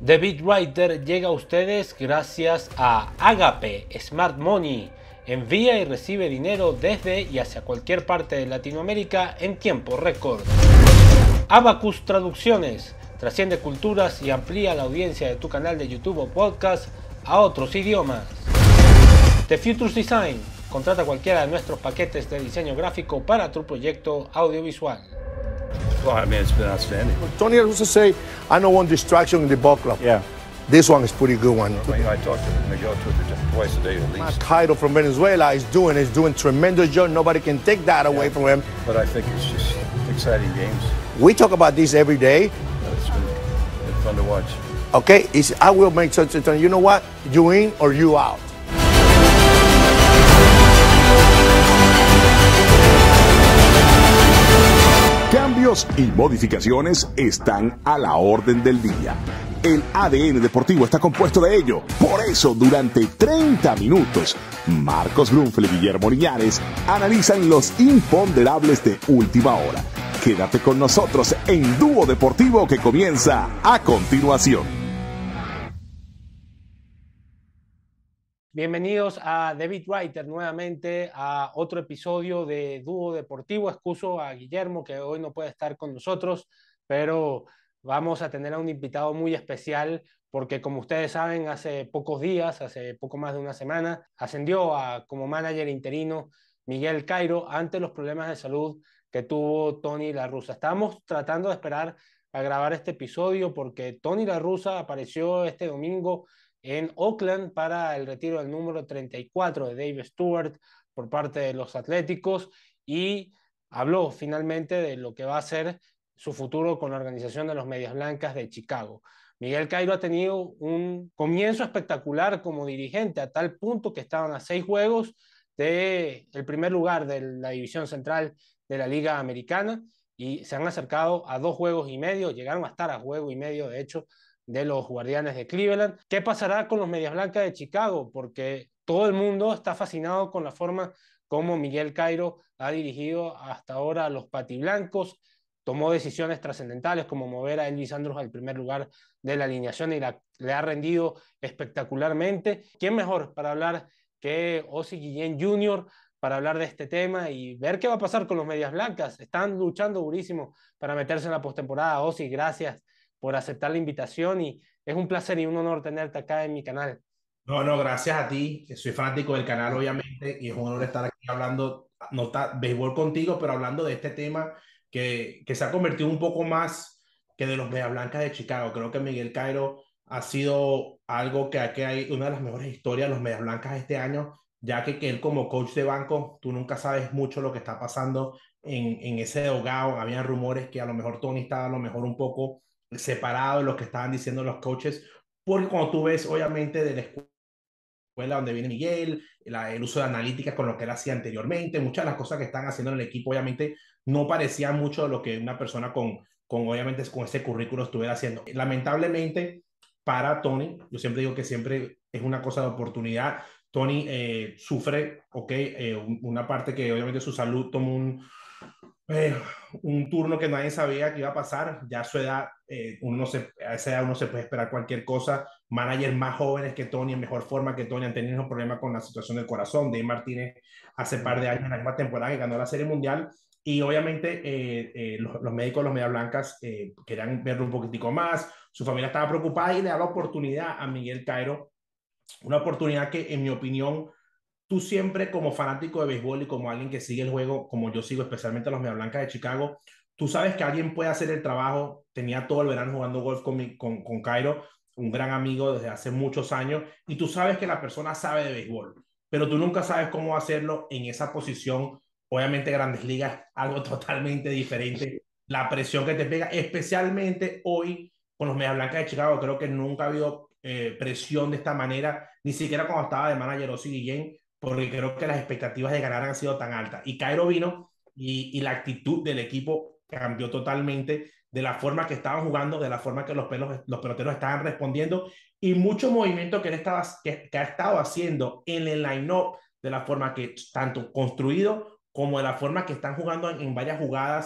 The Beat Writer llega a ustedes gracias a Agape Smart Money. Envía y recibe dinero desde y hacia cualquier parte de Latinoamérica en tiempo récord. Abacus Traducciones. Trasciende culturas y amplía la audiencia de tu canal de YouTube o podcast a otros idiomas. The Futures Design. Contrata cualquiera de nuestros paquetes de diseño gráfico para tu proyecto audiovisual. Well, I mean, it's been outstanding. Tony used to say, I know one distraction in the ball club. Yeah. This one is pretty good one. I talk to Miguel twice a day at least. Cairo from Venezuela is doing tremendous job. Nobody can take that away from him. But I think it's just exciting games. We talk about this every day. It's been fun to watch. Okay, I will make such a turn. You know what? You in or you out. Cambios y modificaciones están a la orden del día. El ADN deportivo está compuesto de ello. Por eso, durante 30 minutos, Marcos Grunfeld y Guillermo Liñares analizan los imponderables de última hora. Quédate con nosotros en Dúo Deportivo que comienza a continuación. Bienvenidos a The Beat Writer, nuevamente a otro episodio de Dúo Deportivo. Excuso a Guillermo que hoy no puede estar con nosotros, pero vamos a tener a un invitado muy especial porque, como ustedes saben, hace pocos días, hace poco más de una semana, ascendió como manager interino Miguel Cairo ante los problemas de salud que tuvo Tony La Russa. Estábamos tratando de esperar a grabar este episodio porque Tony La Russa apareció este domingo en Oakland para el retiro del número 34 de Dave Stewart por parte de los Atléticos y habló finalmente de lo que va a ser su futuro con la organización de los Medias Blancas de Chicago. Miguel Cairo ha tenido un comienzo espectacular como dirigente, a tal punto que estaban a 6 juegos del primer lugar de la división central de la Liga Americana y se han acercado a 2 juegos y medio, llegaron a estar a juego y medio, de hecho, de los Guardianes de Cleveland. ¿Qué pasará con los Medias Blancas de Chicago? Porque todo el mundo está fascinado con la forma como Miguel Cairo ha dirigido hasta ahora a los patiblancos. Tomó decisiones trascendentales como mover a Elvis Andrus al primer lugar de la alineación y le ha rendido espectacularmente. ¿Quién mejor para hablar que Ozzie Guillén Jr., para hablar de este tema y ver qué va a pasar con los Medias Blancas? Están luchando durísimo para meterse en la postemporada. Ozzie, gracias por aceptar la invitación y es un placer y un honor tenerte acá en mi canal. No, gracias a ti, que soy fanático del canal obviamente, y es un honor estar aquí hablando, no béisbol contigo, pero hablando de este tema que se ha convertido un poco más que de los Medias Blancas de Chicago. Creo que Miguel Cairo ha sido algo que aquí hay una de las mejores historias de los Medias Blancas este año, ya que él como coach de banco, tú nunca sabes mucho lo que está pasando en ese dogado. Habían rumores que a lo mejor Tony estaba a lo mejor un poco separado de lo que estaban diciendo los coaches, porque cuando tú ves obviamente de la escuela donde viene Miguel, el uso de analíticas con lo que él hacía anteriormente, muchas de las cosas que están haciendo en el equipo obviamente no parecían mucho de lo que una persona obviamente con ese currículo estuviera haciendo. Lamentablemente para Tony, yo siempre digo que siempre es una cosa de oportunidad. Tony sufre, una parte que obviamente su salud tomó un turno que nadie sabía que iba a pasar. Ya a su edad, a esa edad uno se puede esperar cualquier cosa. Managers más jóvenes que Tony, en mejor forma que Tony, han tenido un problema con la situación del corazón. Dave Martínez hace par de años, en la misma temporada que ganó la Serie Mundial, y obviamente los médicos de los Medias Blancas querían verlo un poquitico más. Su familia estaba preocupada y le da la oportunidad a Miguel Cairo, una oportunidad que, en mi opinión, tú siempre como fanático de béisbol y como alguien que sigue el juego, como yo sigo especialmente a los Medias Blancas de Chicago, tú sabes que alguien puede hacer el trabajo. Tenía todo el verano jugando golf con Cairo, un gran amigo desde hace muchos años, y tú sabes que la persona sabe de béisbol, pero tú nunca sabes cómo hacerlo en esa posición. Obviamente Grandes Ligas, algo totalmente diferente, la presión que te pega, especialmente hoy con los Medias Blancas de Chicago. Creo que nunca ha habido presión de esta manera, ni siquiera cuando estaba de manager Ozzie Guillén, porque creo que las expectativas de ganar han sido tan altas. Y Cairo vino y la actitud del equipo cambió totalmente, de la forma que estaban jugando, de la forma que los peloteros estaban respondiendo, y mucho movimiento que ha estado haciendo en el line-up, de la forma que tanto construido como de la forma que están jugando en varias jugadas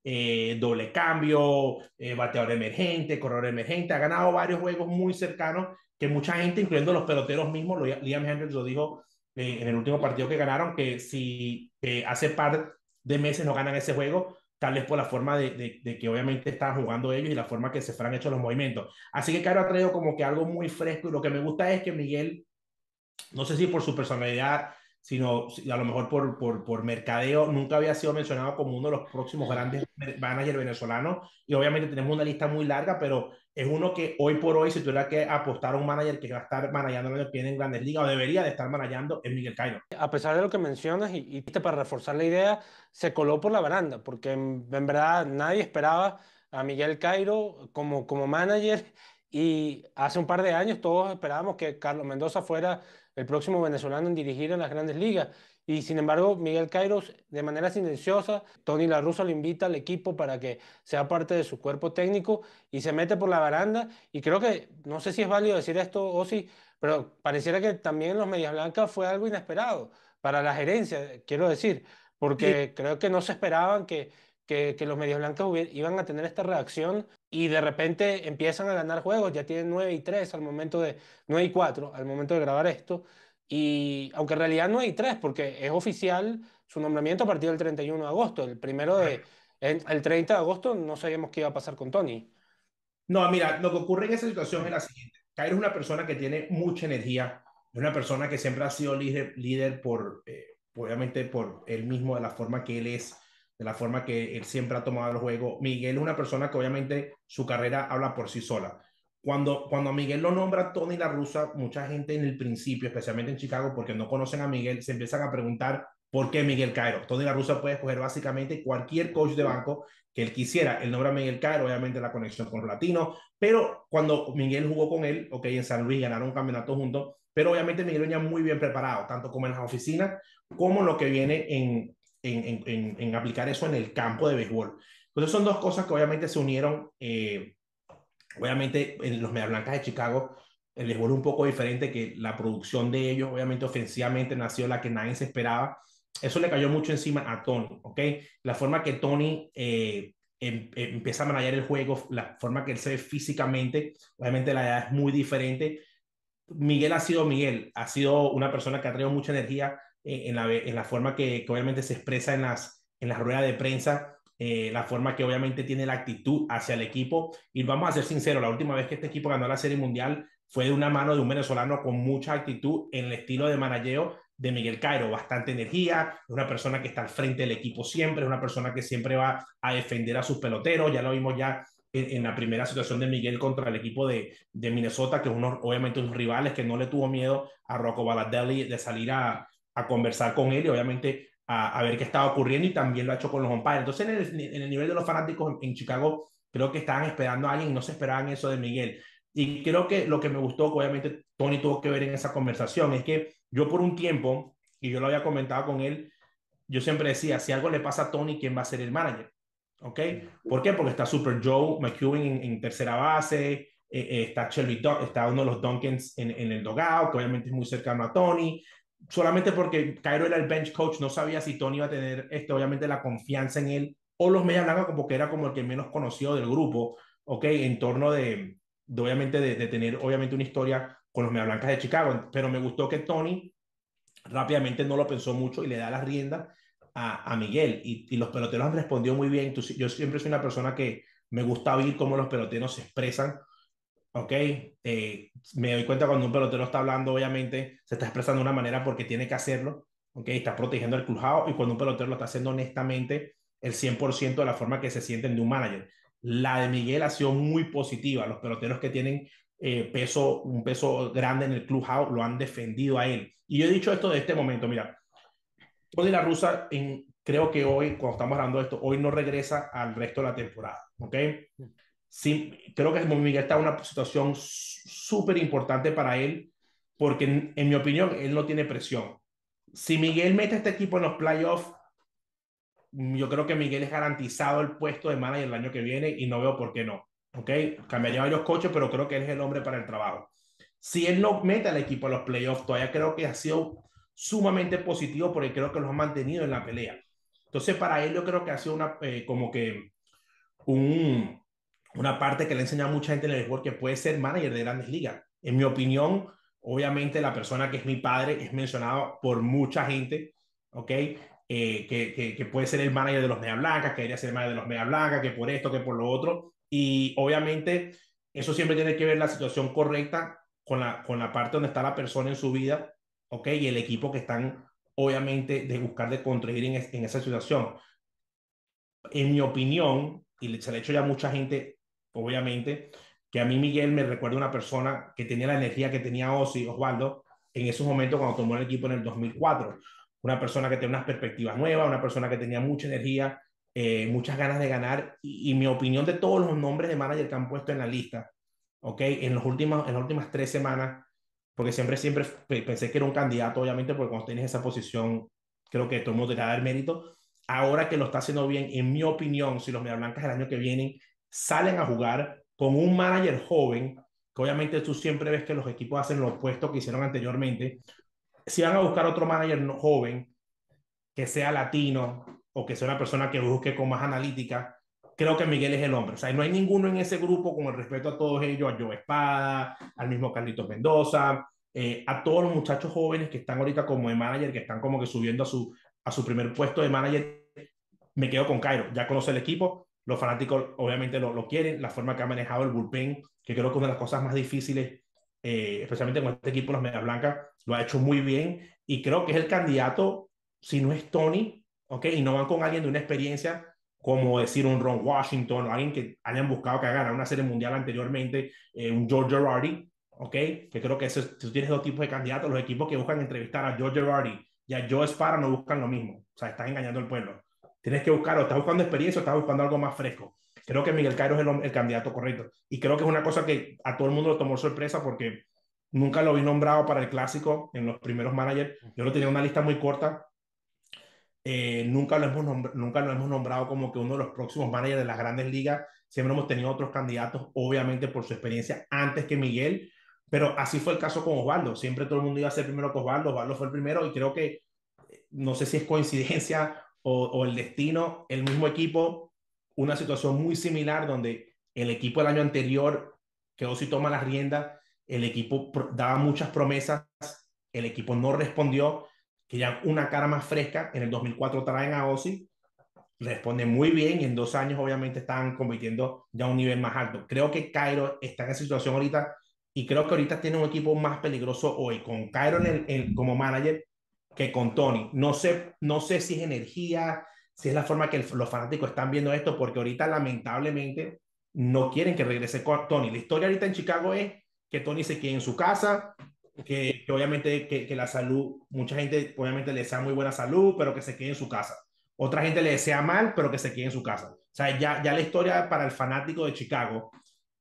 doble cambio, bateador emergente, corredor emergente. Ha ganado varios juegos muy cercanos que mucha gente, incluyendo los peloteros mismos, Liam Hendriks lo dijo en el último partido que ganaron, que si hace par de meses no ganan ese juego, tal vez por la forma de que obviamente estaban jugando ellos y la forma que se fueran hechos los movimientos. Así que Cairo ha traído como que algo muy fresco, y lo que me gusta es que Miguel, no sé si por su personalidad, sino a lo mejor por mercadeo, nunca había sido mencionado como uno de los próximos grandes managers venezolanos, y obviamente tenemos una lista muy larga, pero es uno que hoy por hoy, si tuviera que apostar a un manager que va a estar manejando el año que viene en Grandes Ligas, o debería de estar manejando, es Miguel Cairo. A pesar de lo que mencionas, y para reforzar la idea, se coló por la baranda, porque en verdad nadie esperaba a Miguel Cairo como manager, y hace un par de años todos esperábamos que Carlos Mendoza fuera el próximo venezolano en dirigir en las Grandes Ligas. Y sin embargo, Miguel Cairo, de manera silenciosa, Tony La Russa lo invita al equipo para que sea parte de su cuerpo técnico, y se mete por la baranda. Y creo que, no sé si es válido decir esto o sí, pero pareciera que también en los Medias Blancas fue algo inesperado para la gerencia, quiero decir, porque creo que no se esperaban que los Medias Blancas iban a tener esta reacción, y de repente empiezan a ganar juegos. Ya tienen 9-3 al momento de 9-4 al momento de grabar esto, y aunque en realidad 9-3 porque es oficial su nombramiento a partir del 31 de agosto, el 30 de agosto no sabíamos qué iba a pasar con Tony. No, mira, lo que ocurre en esa situación es la siguiente. Cairo es una persona que tiene mucha energía, es una persona que siempre ha sido líder obviamente por él mismo, de la forma que él es, de la forma que él siempre ha tomado el juego. Miguel es una persona que obviamente su carrera habla por sí sola. Cuando a Miguel lo nombra Tony La Russa, mucha gente en el principio, especialmente en Chicago, porque no conocen a Miguel, se empiezan a preguntar por qué Miguel Cairo. Tony La Russa puede escoger básicamente cualquier coach de banco que él quisiera. Él nombra a Miguel Cairo, obviamente la conexión con los latinos, pero cuando Miguel jugó con él, ok, en San Luis ganaron un campeonato juntos, pero obviamente Miguel venía muy bien preparado, tanto como en las oficinas, como en lo que viene en aplicar eso en el campo de béisbol. Entonces son dos cosas que obviamente se unieron. Obviamente en los Medias Blancas de Chicago el béisbol es un poco diferente, que la producción de ellos obviamente ofensivamente nació la que nadie se esperaba. Eso le cayó mucho encima a Tony, ¿ok? La forma que Tony empieza a manejar el juego, la forma que él se ve físicamente, obviamente la edad es muy diferente. Miguel ha sido una persona que ha traído mucha energía en la forma que obviamente se expresa en las ruedas de prensa, la forma que obviamente tiene la actitud hacia el equipo. Y vamos a ser sinceros, la última vez que este equipo ganó la Serie Mundial fue de una mano de un venezolano con mucha actitud en el estilo de manageo de Miguel Cairo, bastante energía, es una persona que está al frente del equipo siempre, es una persona que siempre va a defender a sus peloteros. Ya lo vimos ya en la primera situación de Miguel contra el equipo de Minnesota, que es obviamente unos rivales, que no le tuvo miedo a Rocco Baldelli de salir a conversar con él y obviamente a ver qué estaba ocurriendo, y también lo ha hecho con los umpires. Entonces en el nivel de los fanáticos en Chicago, creo que estaban esperando a alguien y no se esperaban eso de Miguel. Y creo que lo que me gustó, que obviamente Tony tuvo que ver en esa conversación, es que yo por un tiempo, y yo lo había comentado con él, yo siempre decía, si algo le pasa a Tony, ¿quién va a ser el manager? ¿Ok? ¿Por qué? Porque está Super Joe McEwen en tercera base, está está uno de los Duncans en el dugout, que obviamente es muy cercano a Tony. Solamente porque Cairo era el bench coach, no sabía si Tony iba a tener obviamente la confianza en él, o los Medias Blancas, como que era como el que menos conocido del grupo, ¿ok? En torno obviamente de tener obviamente una historia con los Medias Blancas de Chicago. Pero me gustó que Tony rápidamente no lo pensó mucho y le da la rienda a Miguel, y los peloteros han respondido muy bien. Entonces, yo siempre soy una persona que me gusta oír cómo los peloteros se expresan, ¿ok? Me doy cuenta cuando un pelotero está hablando, obviamente se está expresando de una manera porque tiene que hacerlo, ¿ok? Está protegiendo el clubhouse, y cuando un pelotero lo está haciendo honestamente, el 100% de la forma que se sienten de un manager. La de Miguel ha sido muy positiva. Los peloteros que tienen un peso grande en el clubhouse lo han defendido a él. Y yo he dicho esto de este momento, mira, Tony La Russa, creo que hoy, cuando estamos hablando de esto, hoy no regresa al resto de la temporada, ¿ok? Sí, creo que Miguel está en una situación súper importante para él, porque en mi opinión, él no tiene presión. Si Miguel mete a este equipo en los playoffs, yo creo que Miguel es garantizado el puesto de manager el año que viene, y no veo por qué no. ¿Ok? Cambiaría varios coches, pero creo que él es el hombre para el trabajo. Si él no mete al equipo en los playoffs, todavía creo que ha sido sumamente positivo, porque creo que los ha mantenido en la pelea. Entonces, para él yo creo que ha sido como que una parte que le ha enseñado a mucha gente en el béisbol que puede ser manager de grandes ligas. En mi opinión, obviamente la persona que es mi padre es mencionado por mucha gente, ¿ok? Que puede ser el manager de los Media Blancas, que debería ser el manager de los Media Blancas, que por esto, que por lo otro. Y obviamente eso siempre tiene que ver la situación correcta con la parte donde está la persona en su vida, ¿ok? Y el equipo que están, obviamente, de buscar de contribuir en esa situación. En mi opinión, y se le ha hecho ya a mucha gente, obviamente, que a mí Miguel me recuerda una persona que tenía la energía que tenía Ozzy Osvaldo en esos momentos cuando tomó el equipo en el 2004. Una persona que tenía unas perspectivas nuevas, una persona que tenía mucha energía, muchas ganas de ganar. Y mi opinión de todos los nombres de manager que han puesto en la lista, ¿ok? En las últimas 3 semanas, porque siempre pensé que era un candidato, obviamente, porque cuando tienes esa posición, creo que todo el mundo te da el mérito. Ahora que lo está haciendo bien, en mi opinión, si los Media Blancas el año que viene salen a jugar con un manager joven, que obviamente tú siempre ves que los equipos hacen lo opuesto que hicieron anteriormente, si van a buscar otro manager joven, que sea latino o que sea una persona que busque con más analítica, creo que Miguel es el hombre. O sea, no hay ninguno en ese grupo, con el respeto a todos ellos, a Joe Espada, al mismo Carlitos Mendoza, a todos los muchachos jóvenes que están ahorita como de manager, que están como que subiendo a su primer puesto de manager. Me quedo con Cairo. Ya conoce el equipo, los fanáticos obviamente lo quieren, la forma que ha manejado el bullpen, que creo que es una de las cosas más difíciles, especialmente con este equipo, los Media Blancas, lo ha hecho muy bien y creo que es el candidato, si no es Tony, ¿ok? Y no van con alguien de una experiencia como decir un Ron Washington o alguien que hayan buscado que haga una serie mundial anteriormente, un George Girardi, ¿ok? Que creo que si tú tienes dos tipos de candidatos, los equipos que buscan entrevistar a George Girardi y a Joe Espada no buscan lo mismo, o sea, están engañando al pueblo. Tienes que buscar, o estás buscando experiencia o estás buscando algo más fresco. Creo que Miguel Cairo es el candidato correcto. Y creo que es una cosa que a todo el mundo lo tomó sorpresa porque nunca lo vi nombrado para el clásico en los primeros managers. Yo lo tenía una lista muy corta. Nunca lo hemos nombrado como que uno de los próximos managers de las grandes ligas. Siempre hemos tenido otros candidatos, obviamente por su experiencia antes que Miguel. Pero así fue el caso con Osvaldo. Siempre todo el mundo iba a ser primero que Osvaldo. Osvaldo fue el primero y creo que, no sé si es coincidencia o el destino, el mismo equipo, una situación muy similar donde el equipo el año anterior quedó si toma las riendas, el equipo daba muchas promesas, el equipo no respondió, que ya una cara más fresca, en el 2004 traen a Ozzy, responde muy bien y en 2 años obviamente están compitiendo ya a un nivel más alto. Creo que Cairo está en esa situación ahorita y creo que ahorita tiene un equipo más peligroso hoy con Cairo como manager que con Tony. No sé si es energía, si es la forma que los fanáticos están viendo esto, porque ahorita lamentablemente no quieren que regrese con Tony. La historia ahorita en Chicago es que Tony se quede en su casa, que obviamente que la salud, mucha gente obviamente le desea muy buena salud, pero que se quede en su casa. Otra gente le desea mal, pero que se quede en su casa. O sea, ya la historia para el fanático de Chicago,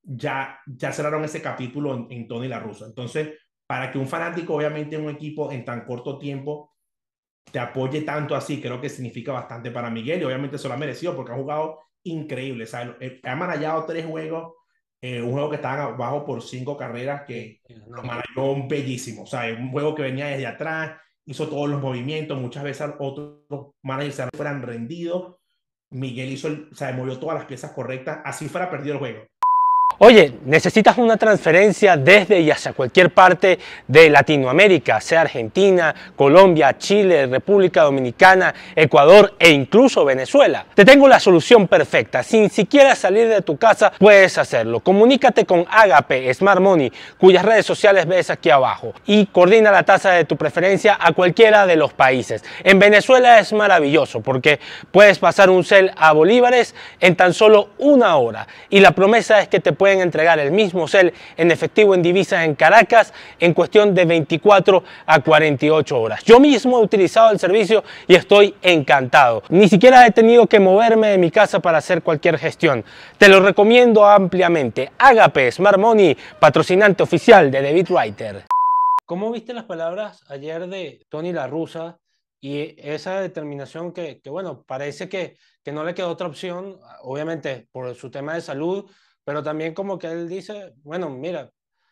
ya cerraron ese capítulo en Tony La Russa. Entonces, para que un fanático, obviamente, en un equipo en tan corto tiempo te apoye tanto así, creo que significa bastante para Miguel y obviamente se lo ha merecido porque ha jugado increíble. O sea, ha manejado 3 juegos, un juego que estaba abajo por 5 carreras que lo manejó bellísimo. O sea, un juego que venía desde atrás, hizo todos los movimientos, muchas veces otros managers se fueran rendidos. Miguel o sea, movió todas las piezas correctas, así fuera perdido el juego. Oye, ¿necesitas una transferencia desde y hacia cualquier parte de Latinoamérica, sea Argentina, Colombia, Chile, República Dominicana, Ecuador e incluso Venezuela? Te tengo la solución perfecta. Sin siquiera salir de tu casa, puedes hacerlo. Comunícate con Agape Smart Money, cuyas redes sociales ves aquí abajo, y coordina la tasa de tu preferencia a cualquiera de los países. En Venezuela es maravilloso porque puedes pasar un cel a bolívares en tan solo 1 hora y la promesa es que te pueden entregar el mismo cel en efectivo en divisas en Caracas en cuestión de 24 a 48 horas. Yo mismo he utilizado el servicio y estoy encantado. Ni siquiera he tenido que moverme de mi casa para hacer cualquier gestión. Te lo recomiendo ampliamente. Agape Smart Money, patrocinante oficial de David Writer. ¿Cómo viste las palabras ayer de Tony La Russa y esa determinación que bueno, parece que no le quedó otra opción, obviamente por su tema de salud, pero también como que él dice, bueno, mira,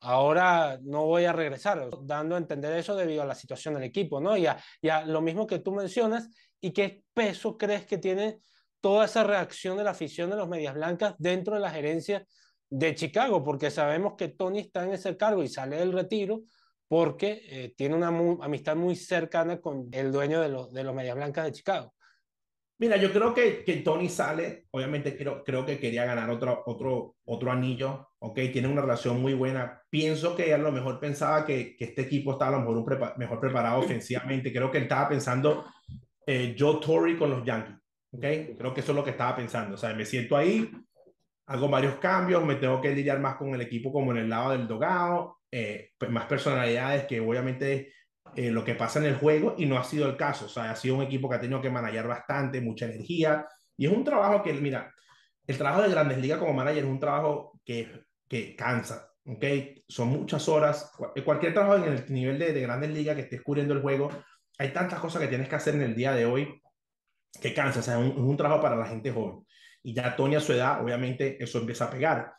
ahora no voy a regresar, dando a entender eso debido a la situación del equipo, ¿no? Y a lo mismo que tú mencionas, ¿y qué peso crees que tiene toda esa reacción de la afición de los Medias Blancas dentro de la gerencia de Chicago? Porque sabemos que Tony está en ese cargo y sale del retiro porque tiene una amistad muy cercana con el dueño de los Medias Blancas de Chicago. Mira, yo creo que Tony sale, obviamente creo que quería ganar otro anillo, ¿ok? Tiene una relación muy buena. Pienso que a lo mejor pensaba que este equipo estaba a lo mejor mejor preparado ofensivamente. Creo que él estaba pensando Joe Torre con los Yankees, ¿ok? Creo que eso es lo que estaba pensando. O sea, me siento ahí, hago varios cambios, me tengo que lidiar más con el equipo como en el lado del dogado, más personalidades que obviamente lo que pasa en el juego, y no ha sido el caso. O sea, ha sido un equipo que ha tenido que manejar bastante, mucha energía, y es un trabajo que, mira, el trabajo de Grandes Ligas como manager es un trabajo que cansa, ¿ok? Son muchas horas. Cualquier trabajo en el nivel de Grandes Ligas que estés cubriendo el juego, hay tantas cosas que tienes que hacer en el día de hoy que cansa. O sea, es un trabajo para la gente joven. Y ya Tony a su edad, obviamente, eso empieza a pegar.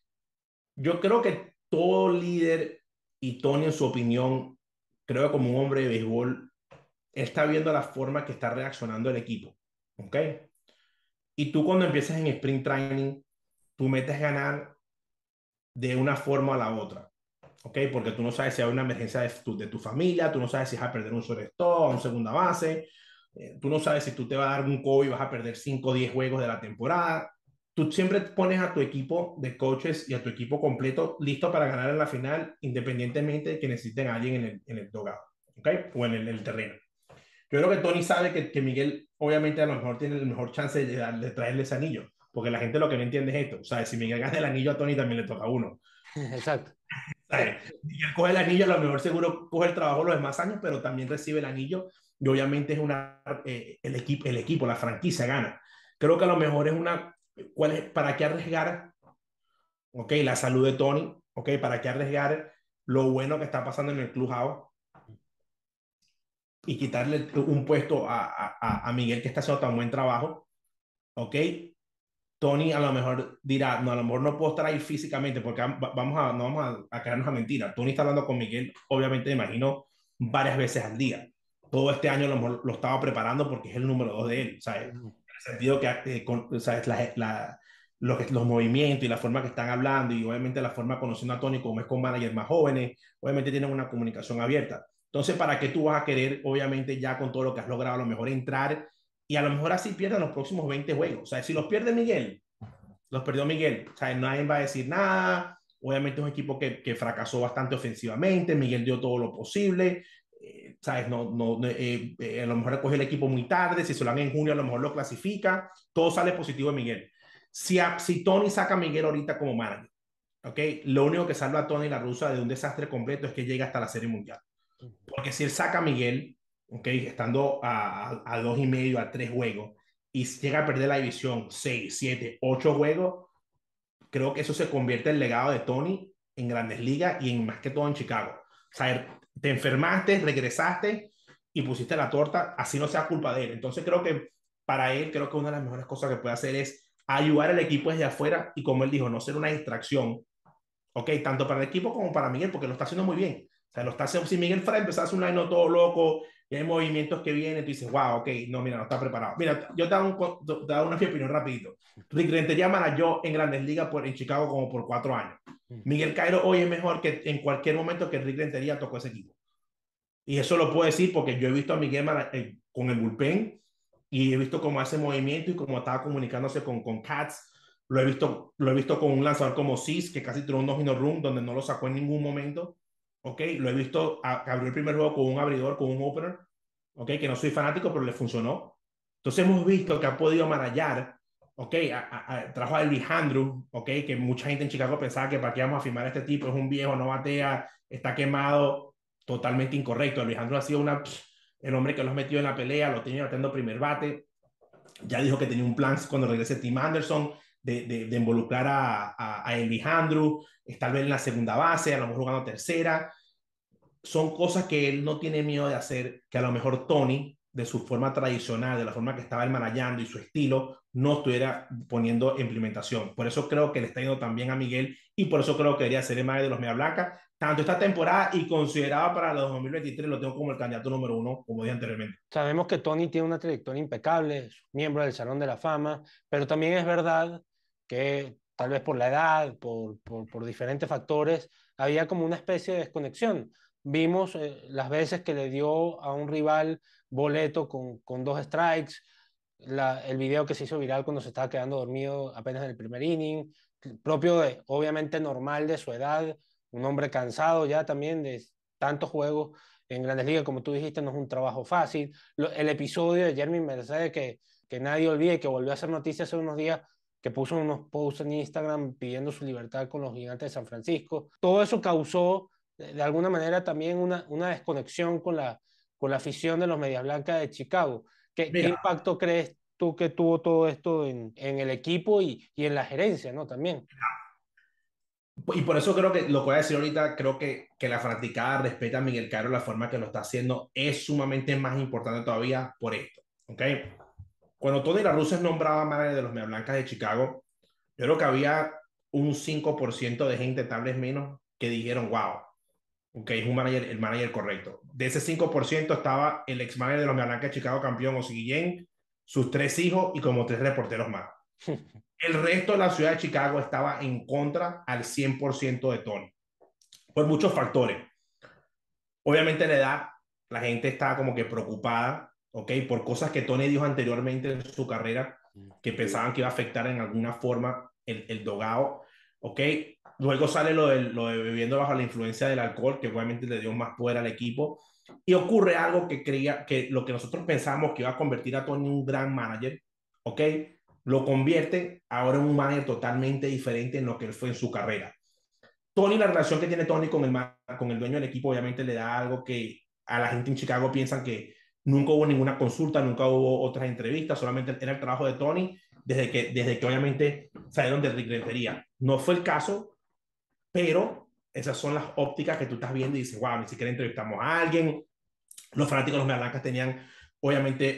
Yo creo que todo líder, y Tony en su opinión, creo que como un hombre de béisbol, está viendo la forma que está reaccionando el equipo, ¿ok? Y tú cuando empiezas en sprint training, tú metes ganar de una forma a la otra, ¿ok? Porque tú no sabes si hay una emergencia de tu familia, tú no sabes si vas a perder un shortstop, a un segunda base, tú no sabes si tú te vas a dar un COVID y vas a perder 5 o 10 juegos de la temporada. Tú siempre pones a tu equipo de coaches y a tu equipo completo listo para ganar en la final, independientemente de que necesiten a alguien en el dugout, ¿ok? O en el terreno. Yo creo que Tony sabe que Miguel, obviamente, a lo mejor tiene el mejor chance de traerle ese anillo, porque la gente lo que no entiende es esto. O sea, si Miguel gana el anillo, a Tony también le toca a uno. Exacto. ¿Sabes? Miguel coge el anillo, a lo mejor seguro coge el trabajo los demás años, pero también recibe el anillo, y obviamente es el equipo, la franquicia gana. Creo que a lo mejor es ¿para qué arriesgar? Ok, la salud de Tony, ok, ¿para qué arriesgar lo bueno que está pasando en el clubhouse y quitarle un puesto a Miguel, que está haciendo tan buen trabajo? Ok, Tony a lo mejor dirá, no, a lo mejor no puedo estar ahí físicamente porque no vamos a quedarnos a mentira. Tony está hablando con Miguel, obviamente, me imagino, varias veces al día. Todo este año a lo mejor lo estaba preparando porque es el número 2 de él, ¿sabes? En el sentido que, ¿sabes? Los movimientos y la forma que están hablando, y obviamente la forma conociendo a Tony como es con managers más jóvenes, obviamente tienen una comunicación abierta. Entonces, ¿para qué tú vas a querer, obviamente, ya con todo lo que has logrado, a lo mejor entrar y a lo mejor así pierdan los próximos 20 juegos? O sea, si los pierde Miguel, los perdió Miguel. O sea, nadie va a decir nada. Obviamente es un equipo que fracasó bastante ofensivamente. Miguel dio todo lo posible. ¿Sabes? A lo mejor coge el equipo muy tarde. Si se lo dan en junio, a lo mejor lo clasifica. Todo sale positivo de Miguel. Si Tony saca a Miguel ahorita como manager, ¿ok? Lo único que salva a Tony la Russa de un desastre completo es que llega hasta la Serie Mundial. Porque si él saca a Miguel, ¿ok? Estando a 2.5, a 3 juegos, y llega a perder la división 6, 7, 8 juegos, creo que eso se convierte en el legado de Tony en Grandes Ligas y en más que todo en Chicago. O sea, te enfermaste, regresaste y pusiste la torta, así no sea culpa de él. Entonces creo que para él, creo que una de las mejores cosas que puede hacer es ayudar al equipo desde afuera y, como él dijo, no ser una distracción, ¿ok? Tanto para el equipo como para Miguel, porque lo está haciendo muy bien. O sea, lo está haciendo. Si Miguel fuera a empezar a hacer un line todo loco, y hay movimientos que vienen, tú dices, wow, ok, no, mira, no está preparado. Mira, yo te hago una opinión rapidito. Rick Rentería manejó en Grandes Ligas en Chicago como por 4 años. Miguel Cairo hoy es mejor que en cualquier momento que Rick Rentería tocó ese equipo. Y eso lo puedo decir porque yo he visto a Miguel con el bullpen, y he visto cómo hace movimiento y cómo estaba comunicándose con Katz. Lo he visto con un lanzador como Cis, que casi tiró un no-hitter run donde no lo sacó en ningún momento. ¿Ok? Lo he visto abrió el primer juego con un abridor, con un opener. ¿Ok? Que no soy fanático, pero le funcionó. Entonces hemos visto que ha podido manejar. ¿Ok? Trajo a Alejandro, ¿ok? Que mucha gente en Chicago pensaba que para qué vamos a firmar a este tipo, es un viejo, no batea, está quemado. Totalmente incorrecto. Alejandro ha sido el hombre que los metió en la pelea, lo tenía bateando primer bate. Ya dijo que tenía un plan cuando regrese Tim Anderson de involucrar a Alejandro, tal vez en la segunda base, a lo mejor jugando tercera. Son cosas que él no tiene miedo de hacer, que a lo mejor Tony de su forma tradicional, de la forma que estaba él manejando y su estilo, no estuviera poniendo implementación. Por eso creo que le está yendo también a Miguel y por eso creo que debería ser el manager de los Media Blancas, tanto esta temporada y considerado para los 2023, lo tengo como el candidato número 1, como dije anteriormente. Sabemos que Tony tiene una trayectoria impecable, es miembro del Salón de la Fama, pero también es verdad que tal vez por la edad, por diferentes factores, había como una especie de desconexión. Vimos las veces que le dio a un rival boleto con 2 strikes, el video que se hizo viral cuando se estaba quedando dormido apenas en el primer inning, propio de, obviamente normal de su edad, un hombre cansado ya también de tantos juegos en Grandes Ligas, como tú dijiste, no es un trabajo fácil. El episodio de Jeremy Mercedes que nadie olvide, que volvió a hacer noticias hace unos días, que puso unos posts en Instagram pidiendo su libertad con los Gigantes de San Francisco. Todo eso causó, de alguna manera, también una desconexión con la afición de los Medias Blancas de Chicago. ¿Qué Mira, impacto crees tú que tuvo todo esto en el equipo y en la gerencia, ¿no? También. y por eso creo que lo que voy a decir ahorita, creo que la fanaticada respeta a Miguel Caro la forma que lo está haciendo, es sumamente más importante todavía por esto, ¿ok? Cuando Tony La Russa es nombrado manager de los Media Blancas de Chicago, yo creo que había un 5% de gente, tal vez menos, que dijeron, wow, ok, es un manager, el manager correcto. De ese 5% estaba el ex manager de los Media Blancas de Chicago, campeón Ozzie Guillén, sus 3 hijos y como 3 reporteros más. El resto de la ciudad de Chicago estaba en contra al 100% de Tony, por muchos factores. Obviamente la edad, la gente estaba como que preocupada, ¿ok? Por cosas que Tony dijo anteriormente en su carrera, que pensaban que iba a afectar en alguna forma el dogado, ¿ok? Luego sale lo de bebiendo bajo la influencia del alcohol, que obviamente le dio más poder al equipo. Y ocurre algo que creía que lo que nosotros pensamos que iba a convertir a Tony en un gran manager, ¿ok? Lo convierte ahora en un manager totalmente diferente en lo que él fue en su carrera. Tony, la relación que tiene Tony con el dueño del equipo, obviamente le da algo que a la gente en Chicago piensan que nunca hubo ninguna consulta, nunca hubo otras entrevistas, solamente era el trabajo de Tony desde que obviamente salieron de Rentería. No fue el caso, pero esas son las ópticas que tú estás viendo y dices, wow, ni siquiera entrevistamos a alguien. Los fanáticos de los Media Blancas tenían obviamente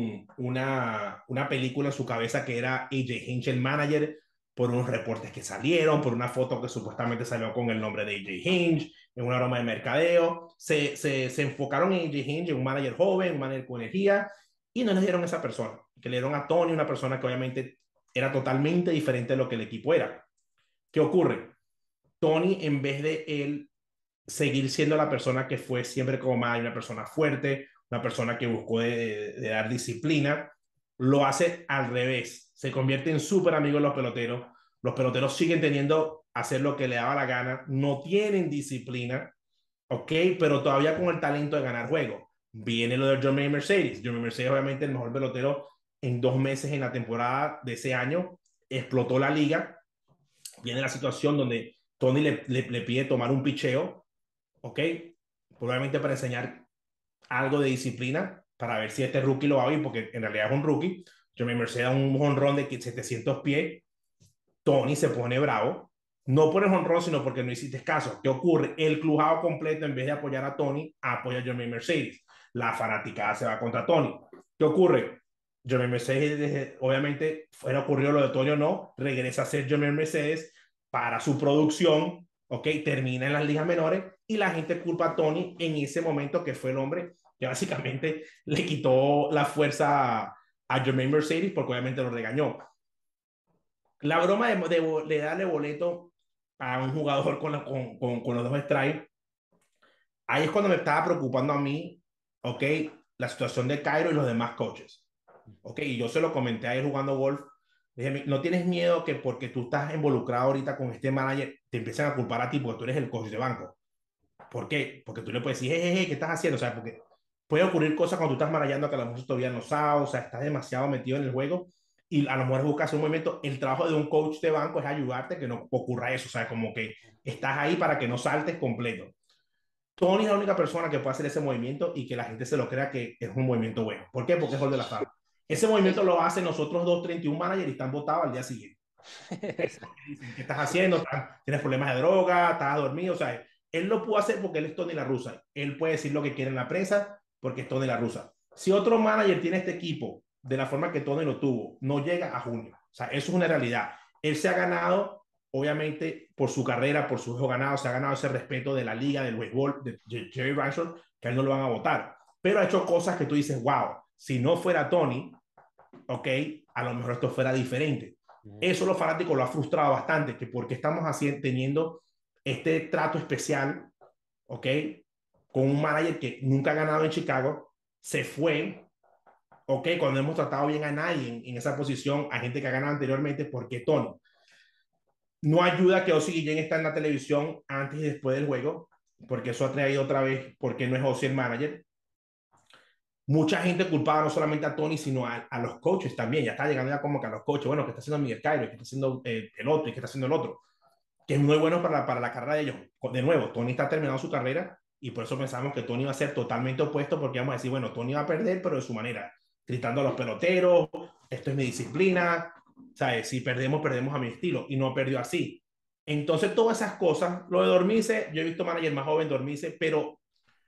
una película en su cabeza que era AJ Hinch, el manager, por unos reportes que salieron, por una foto que supuestamente salió con el nombre de AJ Hinch, en una broma de mercadeo. Se enfocaron en AJ Hinch, en un manager joven, un manager con energía, y no les dieron a esa persona, que le dieron a Tony, una persona que obviamente era totalmente diferente de lo que el equipo era. ¿Qué ocurre? Tony, en vez de él seguir siendo la persona que fue siempre como manager, una persona fuerte, una persona que buscó de dar disciplina, lo hace al revés. Se convierte en súper amigo de los peloteros. Los peloteros siguen teniendo hacer lo que le daba la gana, no tienen disciplina, ¿ok? Pero todavía con el talento de ganar juegos. Viene lo de Jermaine Mercedes. Jermaine Mercedes, obviamente, el mejor pelotero en 2 meses en la temporada de ese año, explotó la liga. Viene la situación donde Tony le pide tomar un picheo, ¿ok? Probablemente para enseñar algo de disciplina, para ver si este rookie lo va a ir, porque en realidad es un rookie. Jermaine Mercedes da un jonrón de 700 pies. Tony se pone bravo, no por el jonrón, sino porque no hiciste caso. ¿Qué ocurre? El clubhouse completo, en vez de apoyar a Tony, apoya a Jermaine Mercedes. La fanaticada se va contra Tony. ¿Qué ocurre? Jermaine Mercedes, obviamente, fuera ocurrido lo de Tony o no, regresa a ser Jermaine Mercedes para su producción, ¿ok? Termina en las ligas menores y la gente culpa a Tony en ese momento, que fue el hombre que básicamente le quitó la fuerza a Jermaine Mercedes, porque obviamente lo regañó. La broma de darle boleto a un jugador con los 2 strikes, ahí es cuando me estaba preocupando a mí, ¿ok? La situación de Cairo y los demás coaches, ¿ok? Y yo se lo comenté a él jugando golf. Dije, no tienes miedo que porque tú estás involucrado ahorita con este manager, te empiecen a culpar a ti porque tú eres el coach de banco. ¿Por qué? Porque tú le puedes decir, ¿qué estás haciendo? O sea, porque puede ocurrir cosas cuando tú estás manejando que a lo mejor todavía no sabes, o sea, estás demasiado metido en el juego y a lo mejor buscas un movimiento. El trabajo de un coach de banco es ayudarte que no ocurra eso, o sea, como que estás ahí para que no saltes completo. Tony es la única persona que puede hacer ese movimiento y que la gente se lo crea que es un movimiento bueno. ¿Por qué? Porque es Hall de la Fama. Ese movimiento lo hacen nosotros 231 managers y están votados al día siguiente. Dicen, ¿qué estás haciendo? ¿Tienes problemas de droga? ¿Estás dormido? O sea, él lo pudo hacer porque él es Tony La Russa. Él puede decir lo que quiere en la prensa porque es Tony La Russa. Si otro manager tiene este equipo de la forma que Tony lo tuvo, no llega a junio. O sea, eso es una realidad. Él se ha ganado, obviamente, por su carrera, por su juego ganado, se ha ganado ese respeto de la liga, del béisbol, de Jerry Reinsdorf, que a él no lo van a votar. Pero ha hecho cosas que tú dices, wow, si no fuera Tony, ok, a lo mejor esto fuera diferente. Eso los fanáticos lo ha frustrado bastante, que porque estamos teniendo este trato especial, ok, con un manager que nunca ha ganado en Chicago, se fue, ok, cuando hemos tratado bien a nadie en esa posición, a gente que ha ganado anteriormente, porque Tony no ayuda que Ozzie Guillén está en la televisión antes y después del juego, porque eso ha traído otra vez, porque no es Ozzie el manager. Mucha gente culpaba no solamente a Tony, sino a los coaches también. Ya está llegando ya como que a los coaches, bueno, que está haciendo Miguel Cairo, que está haciendo el otro y que está haciendo el otro, que es muy bueno para la carrera de ellos. De nuevo, Tony está terminando su carrera y por eso pensamos que Tony va a ser totalmente opuesto, porque vamos a decir, bueno, Tony va a perder, pero de su manera, gritando a los peloteros, esto es mi disciplina, ¿sabes? Si perdemos, perdemos a mi estilo, y no perdió así. Entonces, todas esas cosas, lo de dormirse, yo he visto manager más joven dormirse, pero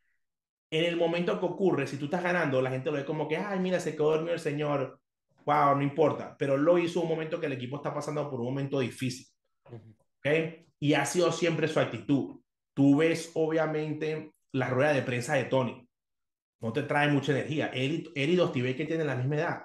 en el momento que ocurre, si tú estás ganando, la gente lo ve como que, ay, mira, se quedó dormido el señor, wow, no importa, pero lo hizo un momento que el equipo está pasando por un momento difícil, ¿ok? Y ha sido siempre su actitud. Tú ves, obviamente, la rueda de prensa de Tony, no te trae mucha energía. Él y Dusty Baker tienen la misma edad.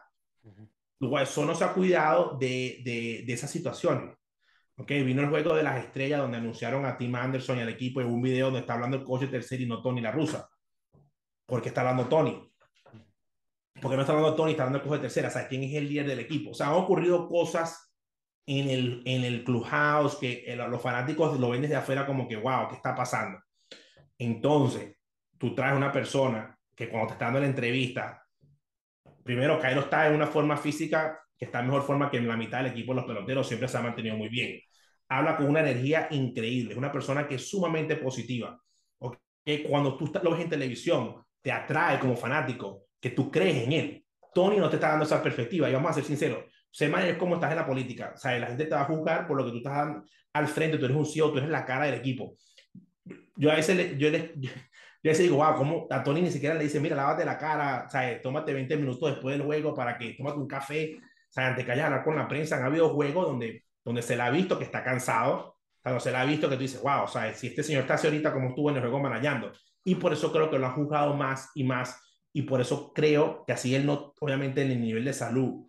Eso no se ha cuidado de esas situaciones. Okay, vino el juego de las estrellas donde anunciaron a Tim Anderson y al equipo en un video donde está hablando el coach de tercera y no Tony La Russa. ¿Por qué está hablando Tony? Porque no está hablando Tony, está hablando el coach de tercera. O sea, ¿quién es el líder del equipo? O sea, han ocurrido cosas en el clubhouse que los fanáticos lo ven desde afuera como que, wow, ¿qué está pasando? Entonces, tú traes una persona que cuando te está dando la entrevista, primero, Cairo está en una forma física que está en mejor forma que en la mitad del equipo de los peloteros, siempre se ha mantenido muy bien. Habla con una energía increíble, es una persona que es sumamente positiva. ¿Okay? Cuando tú lo ves en televisión, te atrae como fanático, que tú crees en él. Tony no te está dando esa perspectiva, y vamos a ser sinceros, sé más es como estás en la política, o sea, la gente te va a juzgar por lo que tú estás al frente, tú eres un CEO, tú eres la cara del equipo. Yo a veces, yo a veces digo, wow, ¿cómo a Tony ni siquiera le dice, mira, lávate la cara, ¿sabes? Tómate 20 minutos después del juego para que tómate un café, ¿sabes? Antes que vayas a hablar con la prensa. Han habido juegos donde se le ha visto que está cansado, o sea, no se le ha visto que tú dices, wow, ¿sabes? Si este señor está así ahorita como estuvo en el juego manejando. Y por eso creo que lo han juzgado más y más, y por eso creo que así él no, obviamente en el nivel de salud,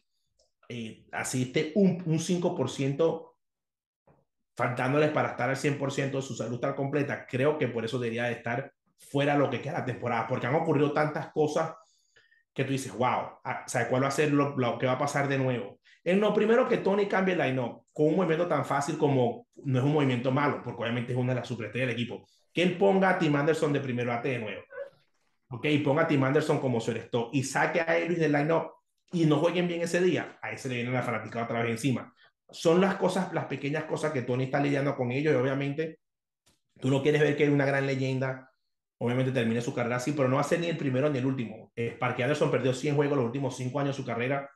así esté un 5% faltándoles para estar al 100% de su salud tan completa, creo que por eso debería de estar fuera lo que queda la temporada, porque han ocurrido tantas cosas que tú dices, wow, ¿sabes cuál va a ser lo que va a pasar de nuevo? En lo primero que Tony cambie el line-up con un movimiento tan fácil como, no es un movimiento malo, porque obviamente es una de las superestrellas del equipo, que él ponga a Tim Anderson de primero bate de nuevo, ¿ok? Y ponga a Tim Anderson como su esto y saque a Elvis del line-up y no jueguen bien ese día, ahí se le viene la fanaticada otra vez encima. Son las cosas, las pequeñas cosas que Tony está lidiando con ellos, y obviamente tú no quieres ver que una gran leyenda obviamente termine su carrera así, pero no va a ser ni el primero ni el último. Sparky Anderson perdió 100 juegos los últimos 5 años de su carrera.